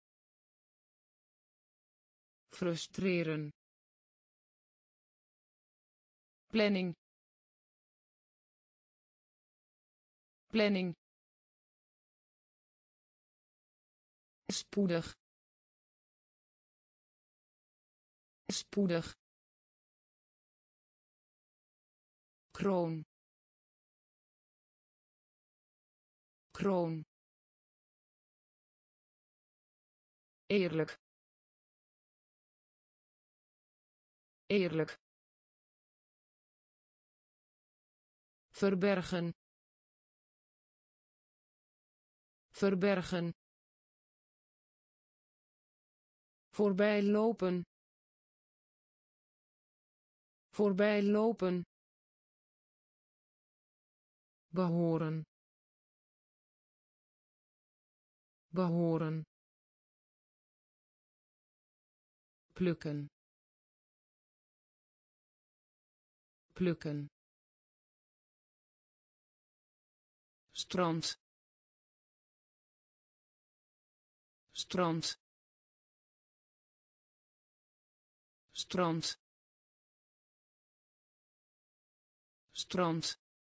frustreren planning planning, spoedig, spoedig, kroon, kroon, eerlijk, eerlijk, verbergen, verbergen, voorbij lopen, voorbij lopen, behoren, behoren, plukken, plukken, strand, strand, strand, strand,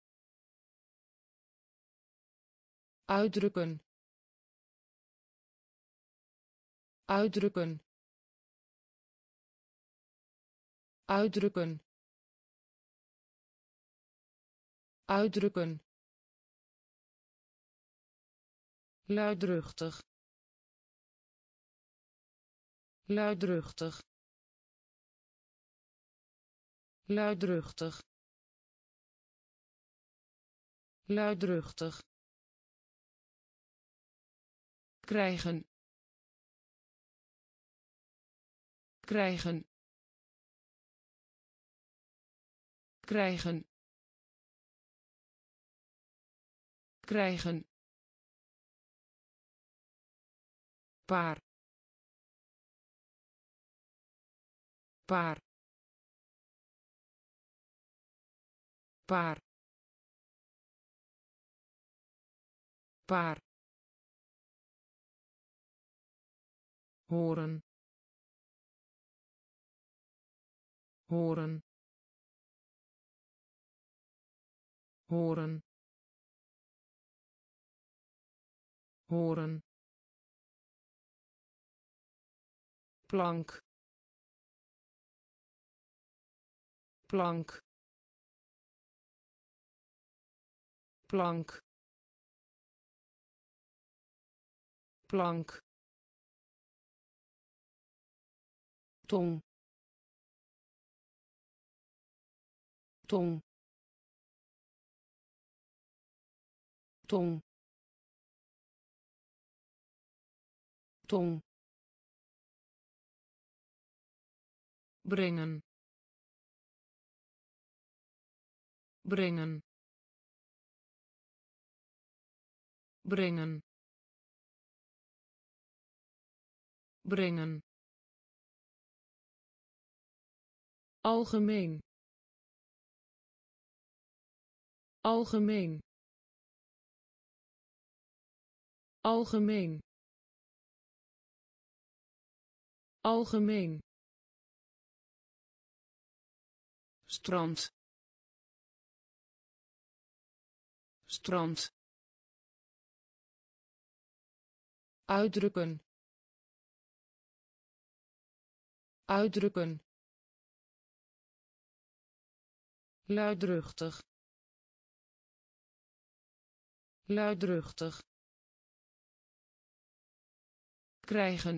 uitdrukken, uitdrukken, uitdrukken, uitdrukken, luidruchtig, luidruchtig, luidruchtig, luidruchtig, krijgen, krijgen, krijgen, krijgen, paar, paar, paar, paar, horen, horen, horen, horen, plank, plank, plank, plank, tong, tong, tong, tong, brengen, brengen, brengen, brengen, algemeen, algemeen, algemeen, algemeen, strand, strand, uitdrukken, uitdrukken, luidruchtig, luidruchtig, krijgen,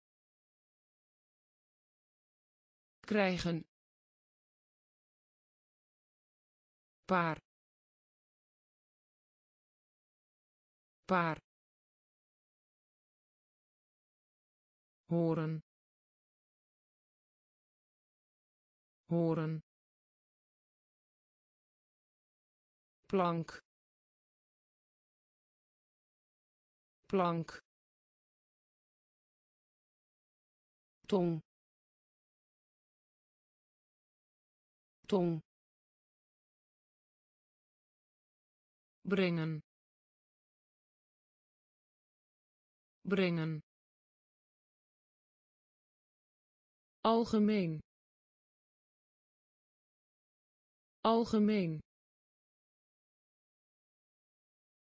krijgen, paar, paar, horen, horen, plank, plank, tong, tong, brengen, brengen, algemeen, algemeen,